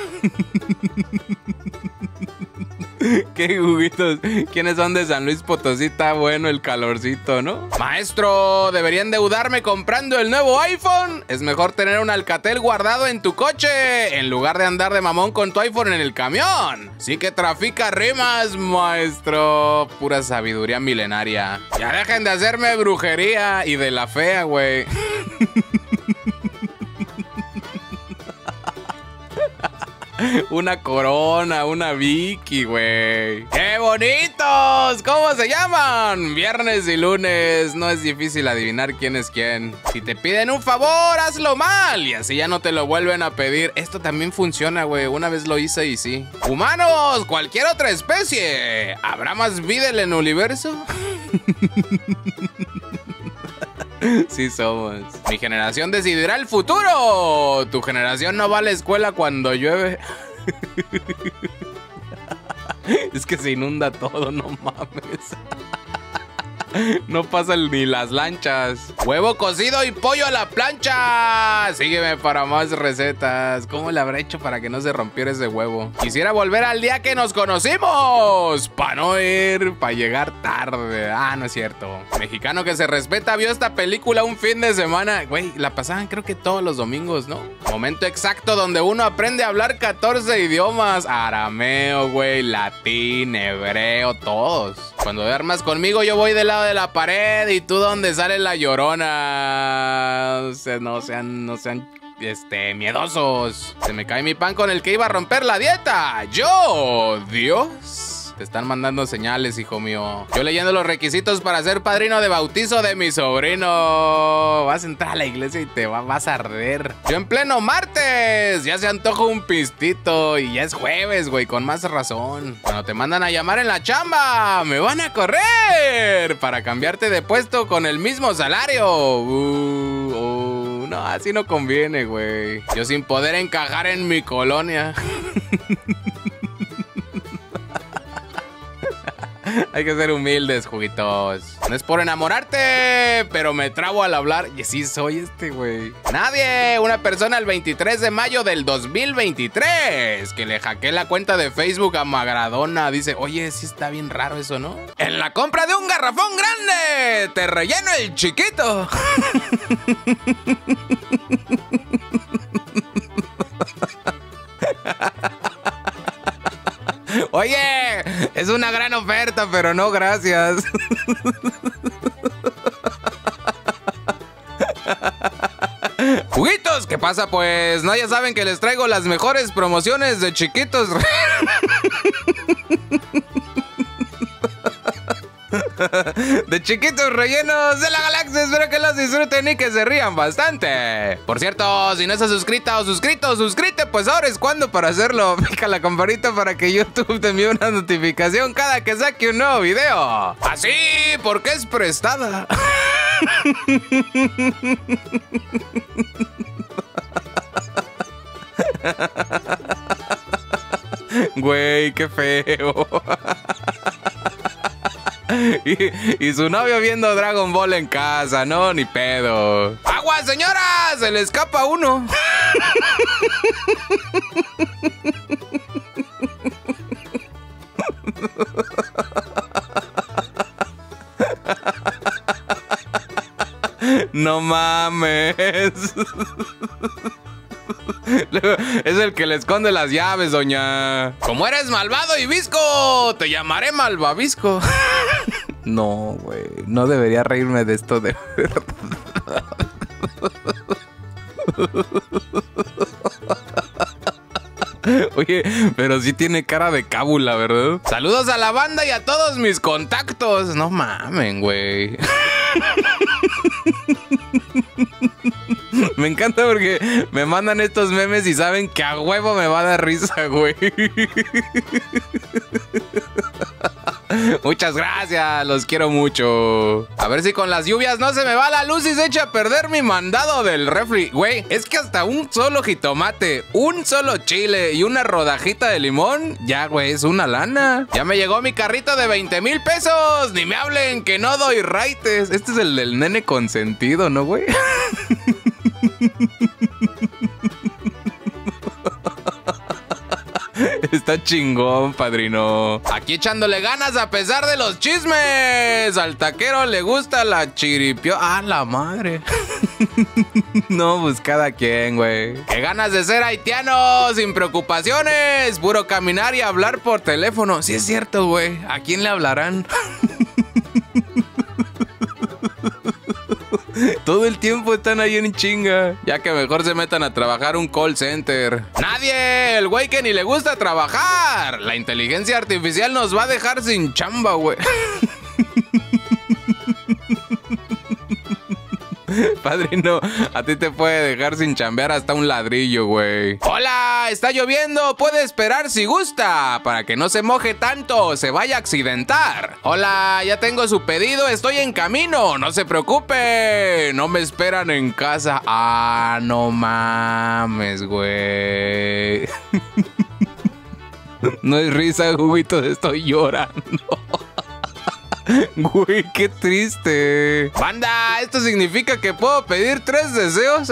Qué juguitos. ¿Quiénes son de San Luis Potosí? Está bueno el calorcito, ¿no? Maestro, debería endeudarme comprando el nuevo iPhone. Es mejor tener un Alcatel guardado en tu coche en lugar de andar de mamón con tu iPhone en el camión. Sí que trafica rimas, maestro. Pura sabiduría milenaria. Ya dejen de hacerme brujería y de la fea, güey. Una Corona, una Vicky, güey. ¡Qué bonitos! ¿Cómo se llaman? Viernes y lunes. No es difícil adivinar quién es quién. Si te piden un favor, hazlo mal y así ya no te lo vuelven a pedir. Esto también funciona, güey. Una vez lo hice y sí. Humanos, cualquier otra especie. ¿Habrá más vida en el universo? Sí somos. Mi generación decidirá el futuro. Tu generación no va a la escuela cuando llueve. Es que se inunda todo, no mames. No pasan ni las lanchas. Huevo cocido y pollo a la plancha. Sígueme para más recetas. ¿Cómo le habrá hecho para que no se rompiera ese huevo? Quisiera volver al día que nos conocimos. Para no ir, para llegar tarde. Ah, no es cierto. Mexicano que se respeta vio esta película un fin de semana. Güey, la pasaban creo que todos los domingos, ¿no? Momento exacto donde uno aprende a hablar 14 idiomas. Arameo, güey, latín, hebreo, todos. Cuando duermas conmigo yo voy del lado de la pared y tú donde sale la llorona. O sea, no sean miedosos. Se me cae mi pan con el que iba a romper la dieta. Yo, Dios. Te están mandando señales, hijo mío. Yo leyendo los requisitos para ser padrino de bautizo de mi sobrino. Vas a entrar a la iglesia y te vas a arder. Yo en pleno martes. Ya se antoja un pistito. Y ya es jueves, güey, con más razón. Cuando te mandan a llamar en la chamba, me van a correr para cambiarte de puesto con el mismo salario. No, así no conviene, güey. Yo sin poder encajar en mi colonia. Hay que ser humildes, juguitos. No es por enamorarte, pero me trabo al hablar. Y sí soy este, güey. Nadie, una persona el 23 de mayo del 2023 que le hackeé la cuenta de Facebook a Maradona. Dice, oye, sí está bien raro eso, ¿no? En la compra de un garrafón grande, te relleno el chiquito. Oye, es una gran oferta, pero no gracias. Juguitos, ¿qué pasa? Pues no, ya saben que les traigo las mejores promociones de chiquitos. De chiquitos rellenos de la galaxia. Espero que los disfruten y que se rían bastante. Por cierto, si no estás suscrita o suscrite, pues ahora es cuando para hacerlo. Pica la campanita para que YouTube te envíe una notificación cada que saque un nuevo video. Así, porque es prestada. Güey, qué feo. Y su novio viendo Dragon Ball en casa, no, ni pedo. ¡Agua, señora! ¡Se le escapa uno! No mames. Es el que le esconde las llaves, doña. Como eres malvado y visco, te llamaré malvavisco. No, güey. No debería reírme de esto de verdad. Oye, pero sí tiene cara de cábula, ¿verdad? Saludos a la banda y a todos mis contactos. No mamen, güey. Me encanta porque me mandan estos memes y saben que a huevo me va a dar risa, güey. Muchas gracias, los quiero mucho. A ver si con las lluvias no se me va la luz y se echa a perder mi mandado del refri. Güey, es que hasta un solo jitomate, un solo chile y una rodajita de limón, ya, güey, es una lana. Ya me llegó mi carrito de 20,000 pesos. Ni me hablen que no doy raites. Este es el del nene consentido, ¿no, güey? Está chingón, padrino. Aquí echándole ganas a pesar de los chismes. Al taquero le gusta la chiripio. ¡Ah, la madre! No, pues cada quien, güey. ¡Qué ganas de ser haitiano! Sin preocupaciones. Puro caminar y hablar por teléfono. Sí es cierto, güey. ¿A quién le hablarán? Todo el tiempo están ahí en chinga. Ya que mejor se metan a trabajar un call center. ¡Nadie! El güey que ni le gusta trabajar. La inteligencia artificial nos va a dejar sin chamba, güey. Padrino, a ti te puede dejar sin chambear hasta un ladrillo, güey. ¡Hola! Está lloviendo. Puede esperar si gusta. Para que no se moje tanto, se vaya a accidentar. Hola, ya tengo su pedido. Estoy en camino. No se preocupe. No me esperan en casa. Ah, no mames, güey. No es risa, juguito. Estoy llorando. Güey, qué triste. Banda, ¿esto significa que puedo pedir 3 deseos?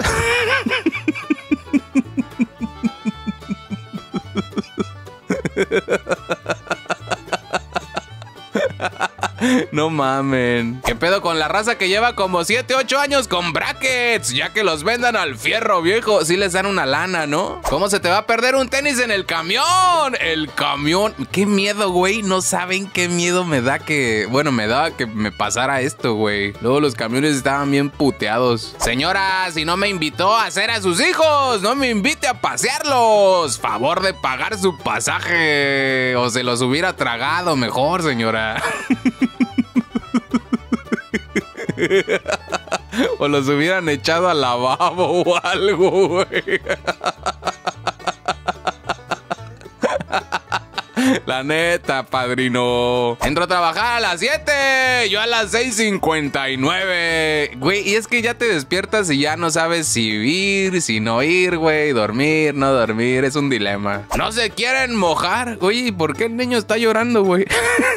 No mamen. ¿Qué pedo con la raza que lleva como 7, 8 años con brackets? Ya que los vendan al fierro, viejo. Sí les dan una lana, ¿no? ¿Cómo se te va a perder un tenis en el camión? El camión. Qué miedo, güey. No saben qué miedo me da que... Bueno, me daba que me pasara esto, güey. Luego los camiones estaban bien puteados. Señora, si no me invitó a hacer a sus hijos, no me invite a pasearlos. Favor de pagar su pasaje. O se los hubiera tragado mejor, señora. O los hubieran echado al lavabo o algo, güey. La neta, padrino. Entro a trabajar a las 7, yo a las 6:59. Güey, y es que ya te despiertas y ya no sabes si ir, si no ir, güey. Dormir, no dormir, es un dilema. No se quieren mojar. Oye, ¿y por qué el niño está llorando, güey?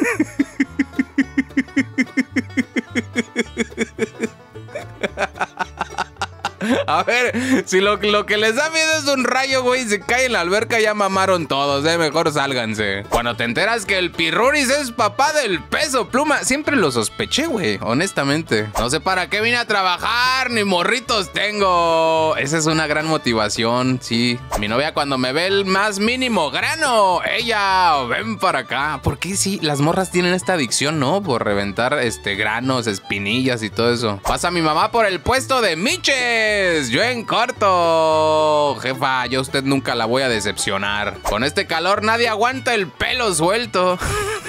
A ver, si lo que les da miedo es un rayo, güey, se cae en la alberca, ya mamaron todos, mejor sálganse. Cuando te enteras que el Pirruris es papá del Peso Pluma, siempre lo sospeché, güey, honestamente. No sé para qué vine a trabajar, ni morritos tengo. Esa es una gran motivación, sí. Mi novia cuando me ve el más mínimo grano, ella, ven para acá. ¿Por qué sí? Las morras tienen esta adicción, ¿no? Por reventar granos, espinillas y todo eso. Pasa mi mamá por el puesto de miches. Yo en corto. Jefa, yo a usted nunca la voy a decepcionar. Con este calor nadie aguanta el pelo suelto.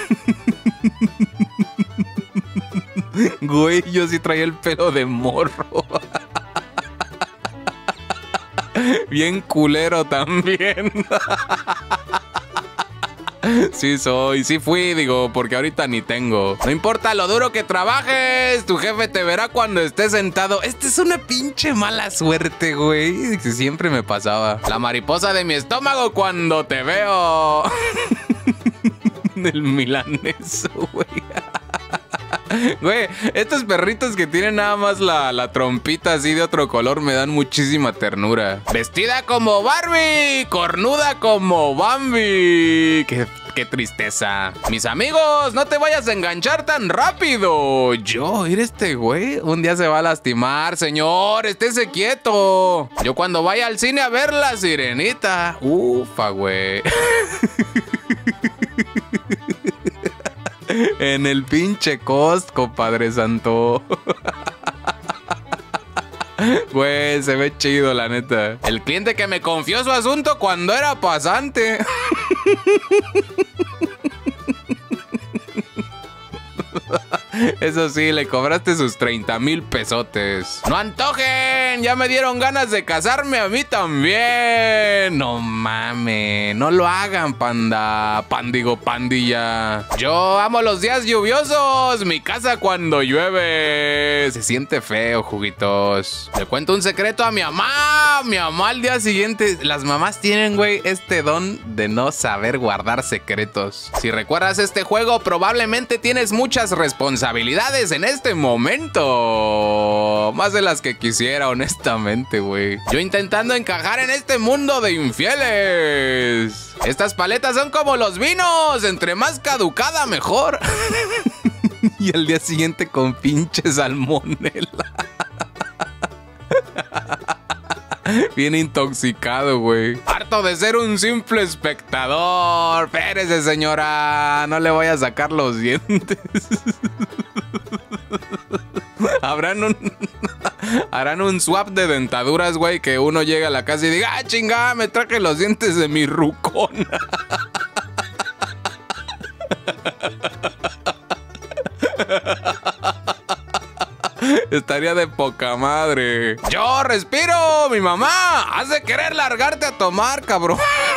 Güey, yo sí traía el pelo de morro. Bien culero también. Sí soy, sí fui, digo, porque ahorita ni tengo. No importa lo duro que trabajes, tu jefe te verá cuando estés sentado. Esta es una pinche mala suerte, güey, que siempre me pasaba. La mariposa de mi estómago cuando te veo. El milaneso, güey. Güey, estos perritos que tienen nada más la trompita así de otro color me dan muchísima ternura. Vestida como Barbie, cornuda como Bambi. Qué tristeza. Mis amigos, no te vayas a enganchar tan rápido. Yo, ir este güey, un día se va a lastimar, señor, estése quieto. Yo cuando vaya al cine a ver La Sirenita. Ufa, güey. En el pinche Costco, Padre Santo. Güey, se ve chido, la neta. El cliente que me confió su asunto cuando era pasante. Eso sí, le cobraste sus 30,000 pesotes. ¡No antojen! Ya me dieron ganas de casarme a mí también. No mames, no lo hagan, panda. Pandilla. Yo amo los días lluviosos. Mi casa cuando llueve. Se siente feo, juguitos. Le cuento un secreto a mi mamá. Mi mamá al día siguiente. Las mamás tienen, güey, este don de no saber guardar secretos. Si recuerdas este juego, probablemente tienes muchas responsabilidades en este momento. Más de las que quisiera, honestamente, güey. Yo intentando encajar en este mundo de infieles. Estas paletas son como los vinos. Entre más caducada, mejor. Y al día siguiente con pinche salmonela. Bien intoxicado, güey. Harto de ser un simple espectador. Espérese, señora. No le voy a sacar los dientes. Harán un swap de dentaduras, güey. Que uno llega a la casa y diga: ¡ah, chingada! Me traje los dientes de mi rucona. Estaría de poca madre. Yo respiro, mi mamá. Has de querer largarte a tomar, cabrón.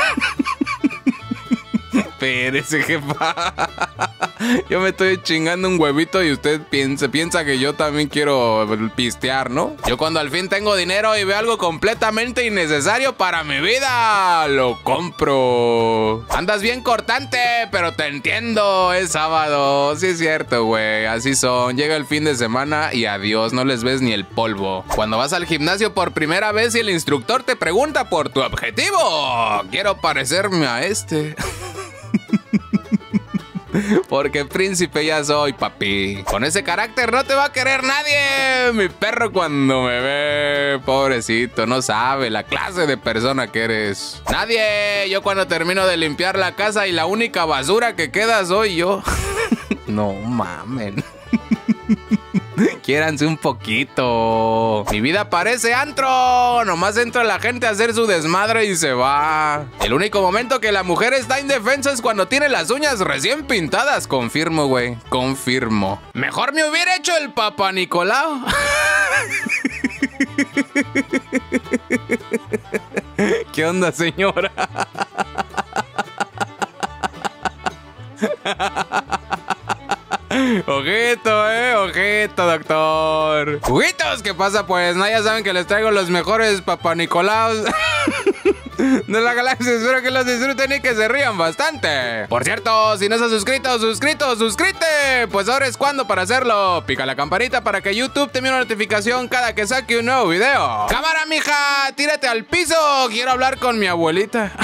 Espérese, jefa. Yo me estoy chingando un huevito y usted piensa que yo también quiero pistear, ¿no? Yo cuando al fin tengo dinero y veo algo completamente innecesario para mi vida, lo compro. Andas bien cortante, pero te entiendo, es sábado. Sí es cierto, güey, así son. Llega el fin de semana y adiós, no les ves ni el polvo. Cuando vas al gimnasio por primera vez y el instructor te pregunta por tu objetivo. Quiero parecerme a este. Porque príncipe ya soy, papi. Con ese carácter no te va a querer nadie. Mi perro cuando me ve, pobrecito, no sabe la clase de persona que eres. Nadie. Yo cuando termino de limpiar la casa y la única basura que queda soy yo. No mamen. Quiéranse un poquito. Mi vida parece antro. Nomás entra la gente a hacer su desmadre y se va. El único momento que la mujer está indefensa es cuando tiene las uñas recién pintadas. Confirmo, güey. Confirmo. Mejor me hubiera hecho el Papá Nicolau. ¿Qué onda, señora? Ojito, doctor. Juguitos, ¿qué pasa? Pues no, ya saben que les traigo los mejores Papá Nicolaos de la galaxia. Espero que los disfruten y que se rían bastante. Por cierto, si no estás suscríbete. Pues ahora es cuando para hacerlo. Pica la campanita para que YouTube te envíe una notificación cada que saque un nuevo video. Cámara, mija, tírate al piso. Quiero hablar con mi abuelita.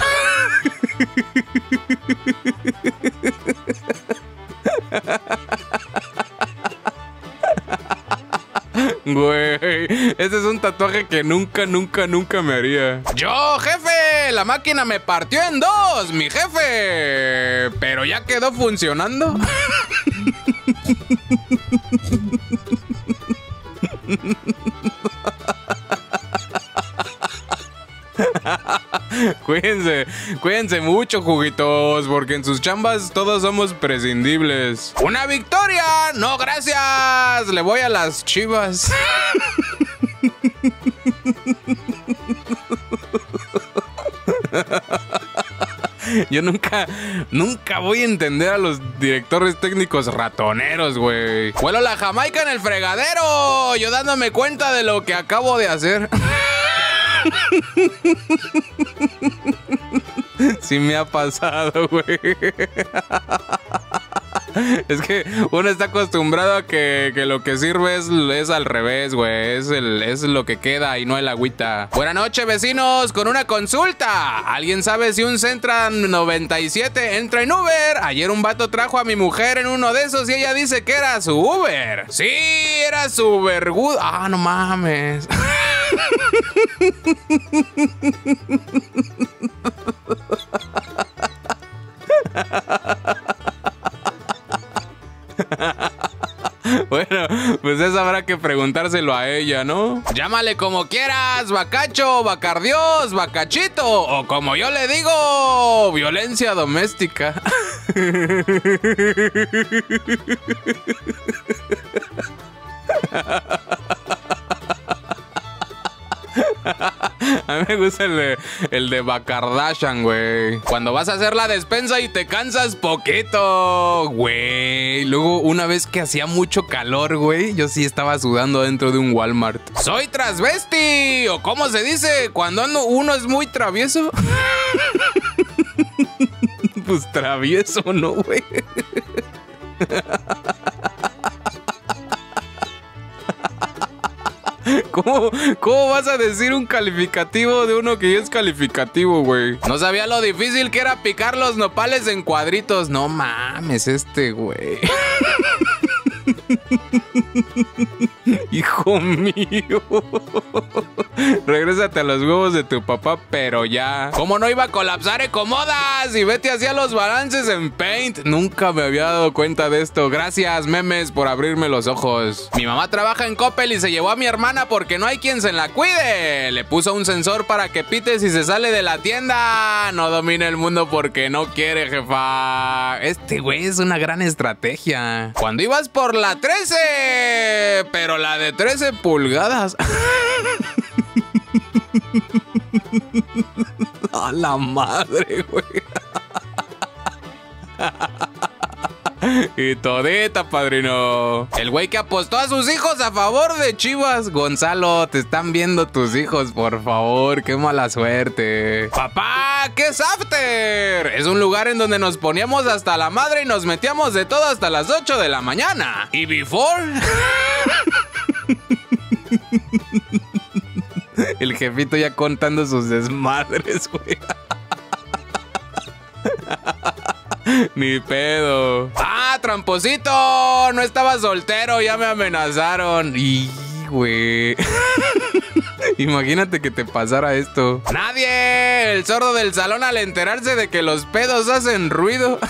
Güey, ese es un tatuaje que nunca me haría. Yo, jefe, la máquina me partió en dos, mi jefe. Pero ya quedó funcionando. Cuídense mucho, juguitos, porque en sus chambas todos somos prescindibles. ¡Una victoria! ¡No, gracias! Le voy a las Chivas. Yo nunca voy a entender a los directores técnicos ratoneros, güey. Huelo la Jamaica en el fregadero, yo dándome cuenta de lo que acabo de hacer. Sí me ha pasado, güey. Es que uno está acostumbrado a que lo que sirve es al revés, güey. Es lo que queda y no el agüita. Buenas noches, vecinos, con una consulta. ¿Alguien sabe si un Centra 97 entra en Uber? Ayer un vato trajo a mi mujer en uno de esos y ella dice que era su Uber. Sí, era su Uber. Ah, no mames. Bueno, pues eso habrá que preguntárselo a ella, ¿no? Llámale como quieras, bacacho, bacardios, bacachito, o como yo le digo, violencia doméstica. A mí me gusta el de Bacardashian, güey. Cuando vas a hacer la despensa y te cansas poquito, güey. Luego, una vez que hacía mucho calor, güey, yo sí estaba sudando dentro de un Walmart. ¡Soy transvesti! ¿O cómo se dice? Cuando uno es muy travieso. Pues travieso, ¿no, güey? ¿Cómo vas a decir un calificativo de uno que ya es calificativo, güey? No sabía lo difícil que era picar los nopales en cuadritos. No mames, güey. Hijo mío. Regrésate a los huevos de tu papá, pero ya. ¿Cómo no iba a colapsar Ecomodas? Y vete hacia los balances en Paint. Nunca me había dado cuenta de esto. Gracias, memes, por abrirme los ojos. Mi mamá trabaja en Coppel y se llevó a mi hermana porque no hay quien se la cuide. Le puso un sensor para que pite si se sale de la tienda. No domina el mundo porque no quiere, jefa. Güey es una gran estrategia. Cuando ibas por la 13, pero la de 13 pulgadas. A la madre, güey. Y todita, padrino. El güey que apostó a sus hijos a favor de Chivas. Gonzalo, te están viendo tus hijos, por favor. Qué mala suerte. Papá, ¿qué es After? Es un lugar en donde nos poníamos hasta la madre y nos metíamos de todo hasta las 8 de la mañana. ¿Y Before? El jefito ya contando sus desmadres, güey. Ni pedo. ¡Ah, tramposito! No estaba soltero, ya me amenazaron. Y, güey. Imagínate que te pasara esto. ¡Nadie! El sordo del salón al enterarse de que los pedos hacen ruido.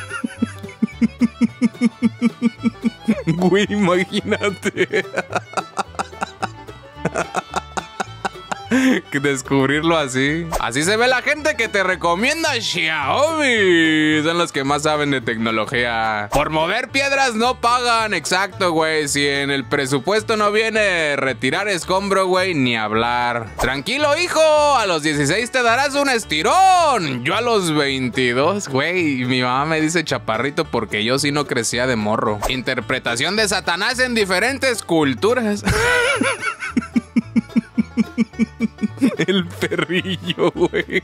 Güey, imagínate. Que descubrirlo así. Así se ve la gente que te recomienda Xiaomi. Son los que más saben de tecnología. Por mover piedras no pagan. Exacto, güey. Si en el presupuesto no viene retirar escombro, güey, ni hablar. Tranquilo, hijo. A los 16 te darás un estirón. Yo a los 22, güey. Mi mamá me dice chaparrito porque yo sí no crecía de morro. Interpretación de Satanás en diferentes culturas. El perrillo, güey.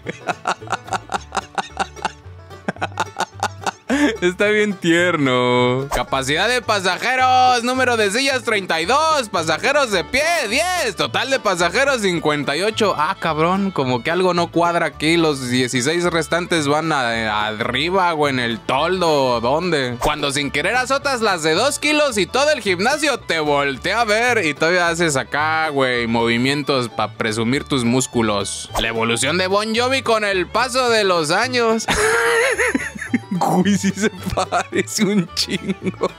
Está bien tierno. Capacidad de pasajeros, número de sillas 32, pasajeros de pie 10, total de pasajeros 58. Ah, cabrón, como que algo no cuadra aquí. Los 16 restantes van arriba o en el toldo. ¿Dónde? Cuando sin querer azotas las de 2 kilos y todo el gimnasio te voltea a ver y todavía haces acá, güey, movimientos para presumir tus músculos. La evolución de Bon Jovi con el paso de los años. Uy, sí se parece un chingo.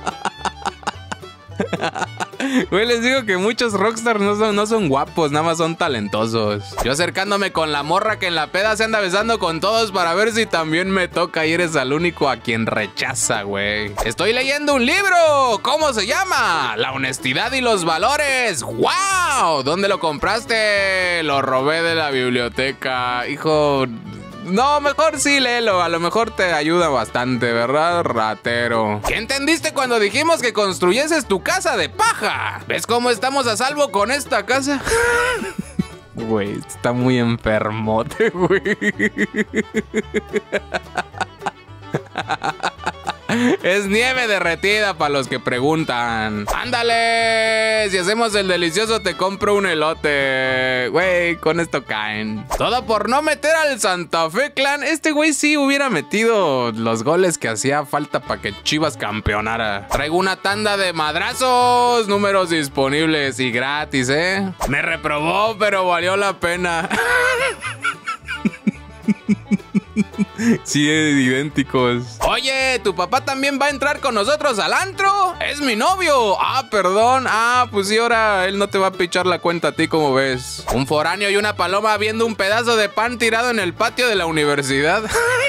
Güey, les digo que muchos rockstars no son guapos, nada más son talentosos. Yo acercándome con la morra que en la peda se anda besando con todos para ver si también me toca y eres al único a quien rechaza, güey. Estoy leyendo un libro. ¿Cómo se llama? La honestidad y los valores. ¡Wow! ¿Dónde lo compraste? Lo robé de la biblioteca. Hijo... No, mejor sí léelo, a lo mejor te ayuda bastante, ¿verdad, ratero? ¿Qué entendiste cuando dijimos que construyeses tu casa de paja? ¿Ves cómo estamos a salvo con esta casa? Güey, está muy enfermote, güey. Es nieve derretida para los que preguntan. ¡Ándale! Si hacemos el delicioso te compro un elote. Güey, con esto caen. Todo por no meter al Santa Fe Clan. Este güey sí hubiera metido los goles que hacía falta para que Chivas campeonara. Traigo una tanda de madrazos. Números disponibles y gratis, ¿eh? Me reprobó, pero valió la pena. Sí, idénticos. Oye, ¿tu papá también va a entrar con nosotros al antro? Es mi novio. Ah, perdón. Ah, pues sí, ahora él no te va a pichar la cuenta a ti, ¿cómo ves? Un foráneo y una paloma viendo un pedazo de pan tirado en el patio de la universidad.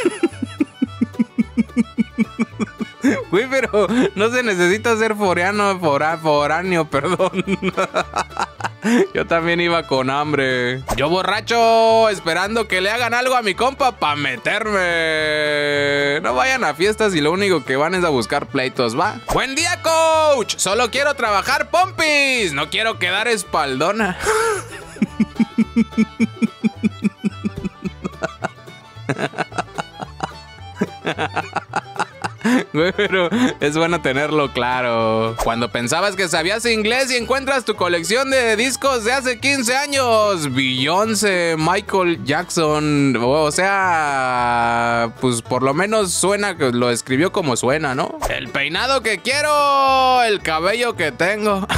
Güey, pero no se necesita ser foráneo, perdón. Yo también iba con hambre. Yo borracho, esperando que le hagan algo a mi compa para meterme. No vayan a fiestas y lo único que van es a buscar pleitos, ¿va? ¡Buen día, coach! Solo quiero trabajar pompis. No quiero quedar espaldona. Güey, pero es bueno tenerlo claro. Cuando pensabas que sabías inglés y encuentras tu colección de discos de hace 15 años. Beyoncé, Michael Jackson. O sea, pues por lo menos suena que lo escribió como suena, ¿no? El peinado que quiero, el cabello que tengo.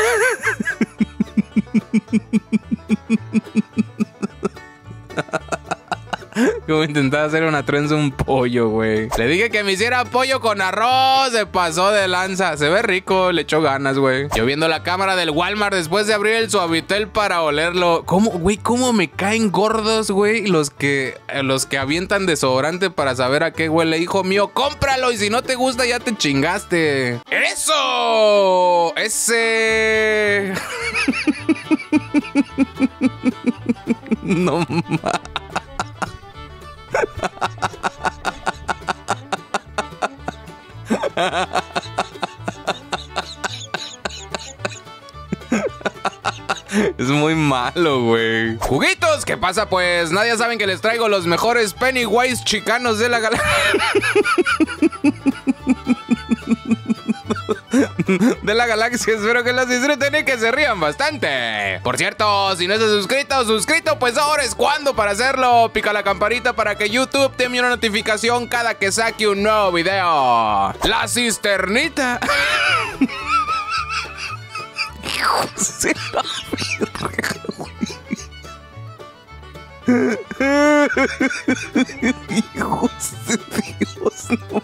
Como intentaba hacer una trenza un pollo, güey. Le dije que me hiciera pollo con arroz. Se pasó de lanza. Se ve rico, le echó ganas, güey. Yo viendo la cámara del Walmart después de abrir el Suavitel para olerlo. ¿Cómo, güey? ¿Cómo me caen gordos, güey? Los que avientan desodorante para saber a qué huele. Hijo mío, cómpralo y si no te gusta ya te chingaste. ¡Eso! ¡Ese! No mames. Es muy malo, güey. ¡Juguitos! ¿Qué pasa, pues? Nadie sabe que les traigo los mejores Pennywise chicanos de la galaxia. De la galaxia, espero que los disfruten y que se rían bastante. Por cierto, si no estás suscrito, pues ahora es cuando para hacerlo. Pica la campanita para que YouTube te envíe una notificación cada que saque un nuevo video. La cisternita. Hijos de la verga, hijos de Dios, no.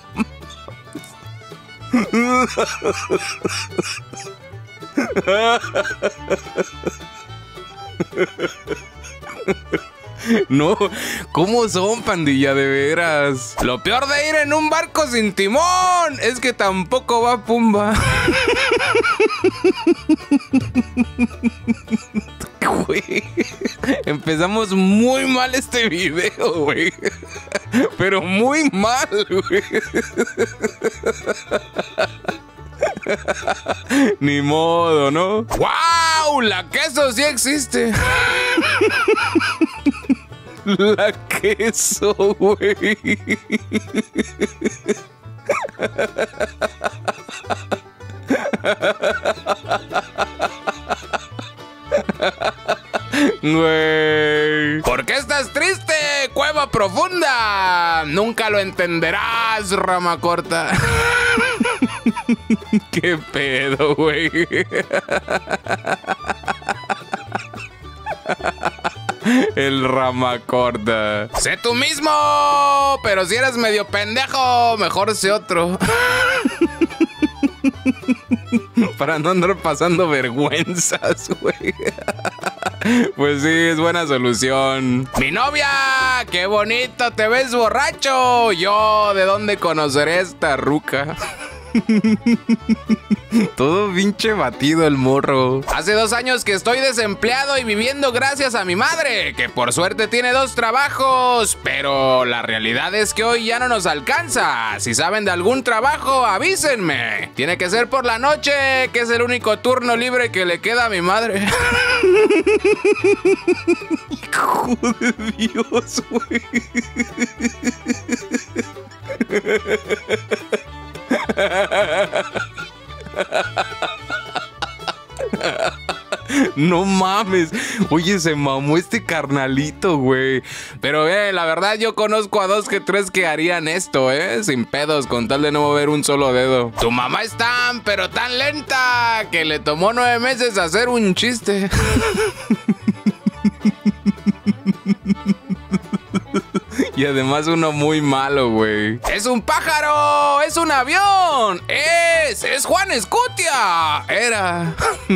No, ¿cómo son, pandilla, de veras? Lo peor de ir en un barco sin timón es que tampoco va Pumba. Güey, empezamos muy mal este video, güey. Pero muy mal, güey. Ni modo, ¿no? ¡Wow! La queso sí existe. La queso, güey. Güey. ¿Por qué estás triste, cueva profunda? Nunca lo entenderás, rama corta. ¿Qué pedo, güey? El rama corta. Sé tú mismo, pero si eres medio pendejo, mejor sé otro. Para no andar pasando vergüenzas, güey. Pues sí, es buena solución. Mi novia, qué bonito te ves borracho. Yo, ¿de dónde conoceré esta ruca? Todo pinche batido el morro. Hace 2 años que estoy desempleado y viviendo gracias a mi madre, que por suerte tiene 2 trabajos. Pero la realidad es que hoy ya no nos alcanza. Si saben de algún trabajo, avísenme. Tiene que ser por la noche, que es el único turno libre que le queda a mi madre. Hijo de Dios, güey. No mames. Oye, se mamó este carnalito, güey. Pero, la verdad, yo conozco a 2 que 3 que harían esto, sin pedos, con tal de no mover un solo dedo. Tu mamá es tan, pero tan lenta que le tomó 9 meses hacer un chiste. Y además uno muy malo, güey. ¡Es un pájaro! ¡Es un avión! ¡Es Juan Escutia! Era.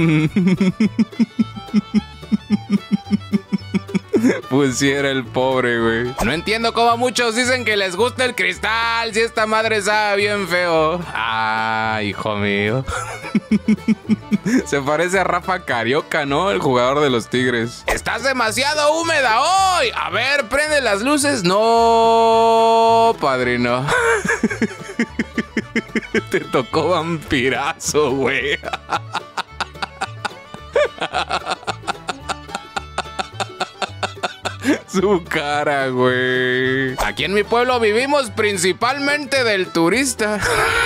Pues sí, era el pobre, güey. No entiendo cómo muchos dicen que les gusta el cristal si esta madre sabe bien feo. Ah, hijo mío. Se parece a Rafa Carioca, ¿no? El jugador de los Tigres. ¡Estás demasiado húmeda hoy! A ver, prende las luces. No, padrino. Te tocó vampirazo, güey. Su cara, güey. Aquí en mi pueblo vivimos principalmente del turista.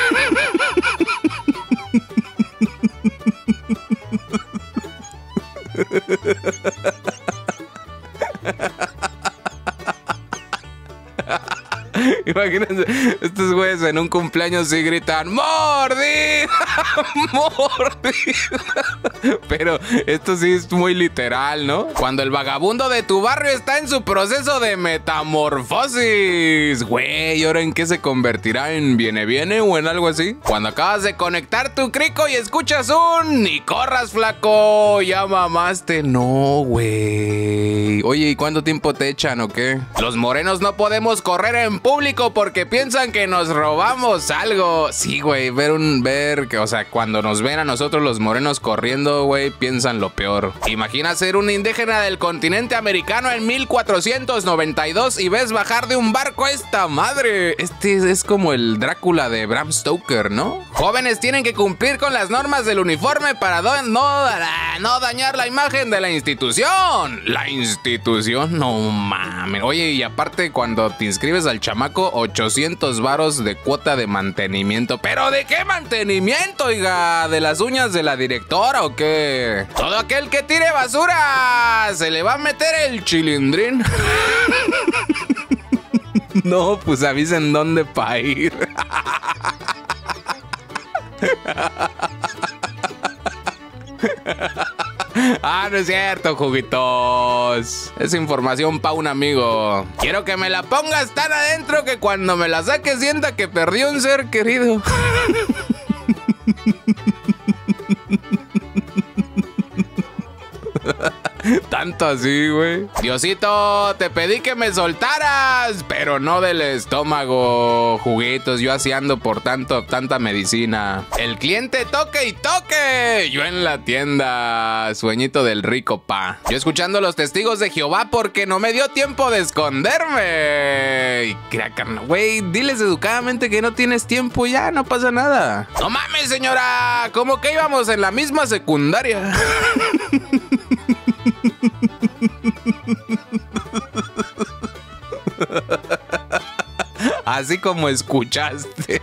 Imagínense, estos güeyes en un cumpleaños sí gritan ¡mordida! ¡Mordida! Pero esto sí es muy literal, ¿no? Cuando el vagabundo de tu barrio está en su proceso de metamorfosis. Güey, ¿y ahora en qué se convertirá? ¿En viene o en algo así? Cuando acabas de conectar tu crico y escuchas un ¡ni corras, flaco! Ya mamaste. No, güey. Oye, ¿y cuánto tiempo te echan o qué? Los morenos no podemos correr en público porque piensan que nos robamos algo. Sí, güey, o sea, cuando nos ven a nosotros los morenos corriendo, güey, piensan lo peor. Imagina ser un indígena del continente americano en 1492 y ves bajar de un barco a esta madre. Este es como el Drácula de Bram Stoker, ¿no? Jóvenes tienen que cumplir con las normas del uniforme para no dañar la imagen de la institución. La institución, no mames. Oye, y aparte cuando te inscribes al chamaco, 800 varos de cuota de mantenimiento. ¿Pero de qué mantenimiento, oiga? ¿De las uñas de la directora o qué? Todo aquel que tire basura se le va a meter el chilindrín. No, pues avisen dónde pa' ir. Ah, no es cierto, juguitos. Es información pa' un amigo. Quiero que me la pongas tan adentro que cuando me la saque sienta que perdí un ser querido. Tanto así, güey. Diosito, te pedí que me soltaras, pero no del estómago. Juguitos, yo así ando por tanta medicina. El cliente toque y toque. Yo en la tienda. Sueñito del rico, pa. Yo escuchando los testigos de Jehová porque no me dio tiempo de esconderme. Y güey, diles educadamente que no tienes tiempo ya, no pasa nada. No mames, señora. Como que íbamos en la misma secundaria. Así como escuchaste.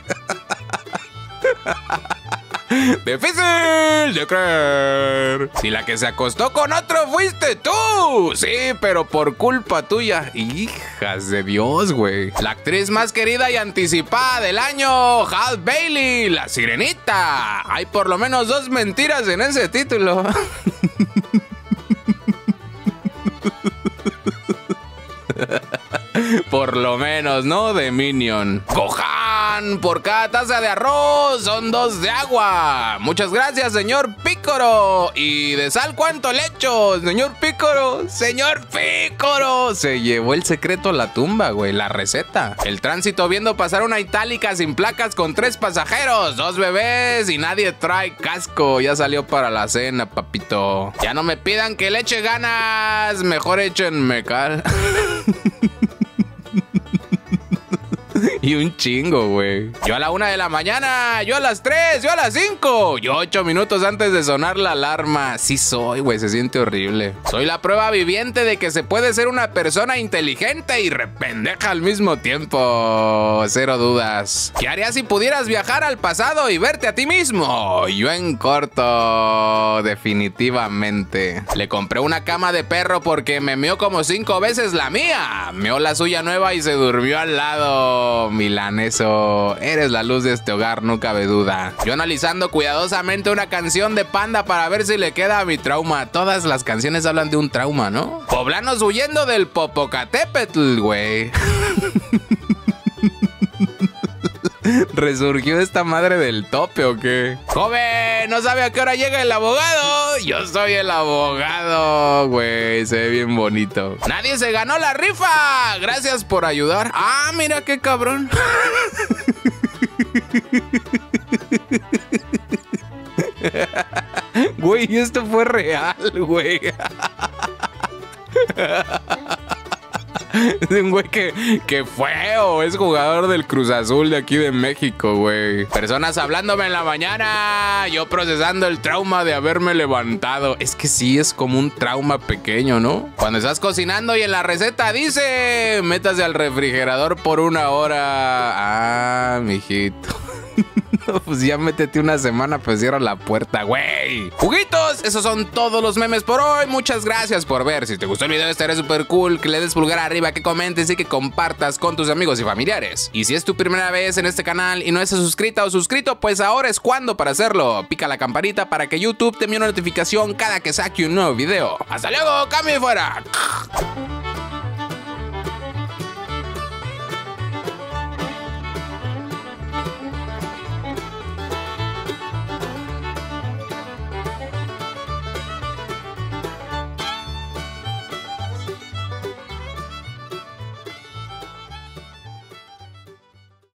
Difícil de creer. Si la que se acostó con otro fuiste tú. Sí, pero por culpa tuya. Hijas de Dios, güey. La actriz más querida y anticipada del año, Halle Bailey, la sirenita. Hay por lo menos 2 mentiras en ese título. Por lo menos, ¿no? De Minion. Gohan, por cada taza de arroz son 2 de agua. Muchas gracias, señor Pícoro. ¿Y de sal cuánto le echo, señor Pícoro? Señor Pícoro. Se llevó el secreto a la tumba, güey, la receta. El tránsito viendo pasar una itálica sin placas con 3 pasajeros, 2 bebés y nadie trae casco. Ya salió para la cena, papito. Ya no me pidan que le eche ganas, mejor échenme cal. Y un chingo, güey. Yo a la 1 de la mañana, yo a las 3, yo a las 5, yo 8 minutos antes de sonar la alarma. Sí soy, güey, se siente horrible. Soy la prueba viviente de que se puede ser una persona inteligente y rependeja al mismo tiempo. Cero dudas. ¿Qué harías si pudieras viajar al pasado y verte a ti mismo? Yo en corto, definitivamente. Le compré una cama de perro porque me meó como 5 veces la mía. Meó la suya nueva y se durmió al lado. Milaneso, eres la luz de este hogar, no cabe duda. Yo analizando cuidadosamente una canción de Panda para ver si le queda a mi trauma. Todas las canciones hablan de un trauma, ¿no? Poblanos huyendo del Popocatépetl, güey. ¿Resurgió esta madre del tope o qué? ¡Joven! ¿No sabe a qué hora llega el abogado? Yo soy el abogado, güey. Se ve bien bonito. ¡Nadie se ganó la rifa! Gracias por ayudar. ¡Ah, mira qué cabrón! Güey, esto fue real, güey. Es un güey que fue o es jugador del Cruz Azul de aquí de México, güey. Personas hablándome en la mañana, yo procesando el trauma de haberme levantado. Es que sí, es como un trauma pequeño, ¿no? Cuando estás cocinando y en la receta dice, métase al refrigerador por 1 hora. Ah, mijito. Pues ya métete una semana, pues cierra la puerta, güey. Juguitos, esos son todos los memes por hoy. Muchas gracias por ver. Si te gustó el video, estaría súper cool que le des pulgar arriba, que comentes y que compartas con tus amigos y familiares. Y si es tu primera vez en este canal y no estás suscrita o suscrito, pues ahora es cuando para hacerlo. Pica la campanita para que YouTube te envíe una notificación cada que saque un nuevo video. ¡Hasta luego! ¡Cambio y fuera!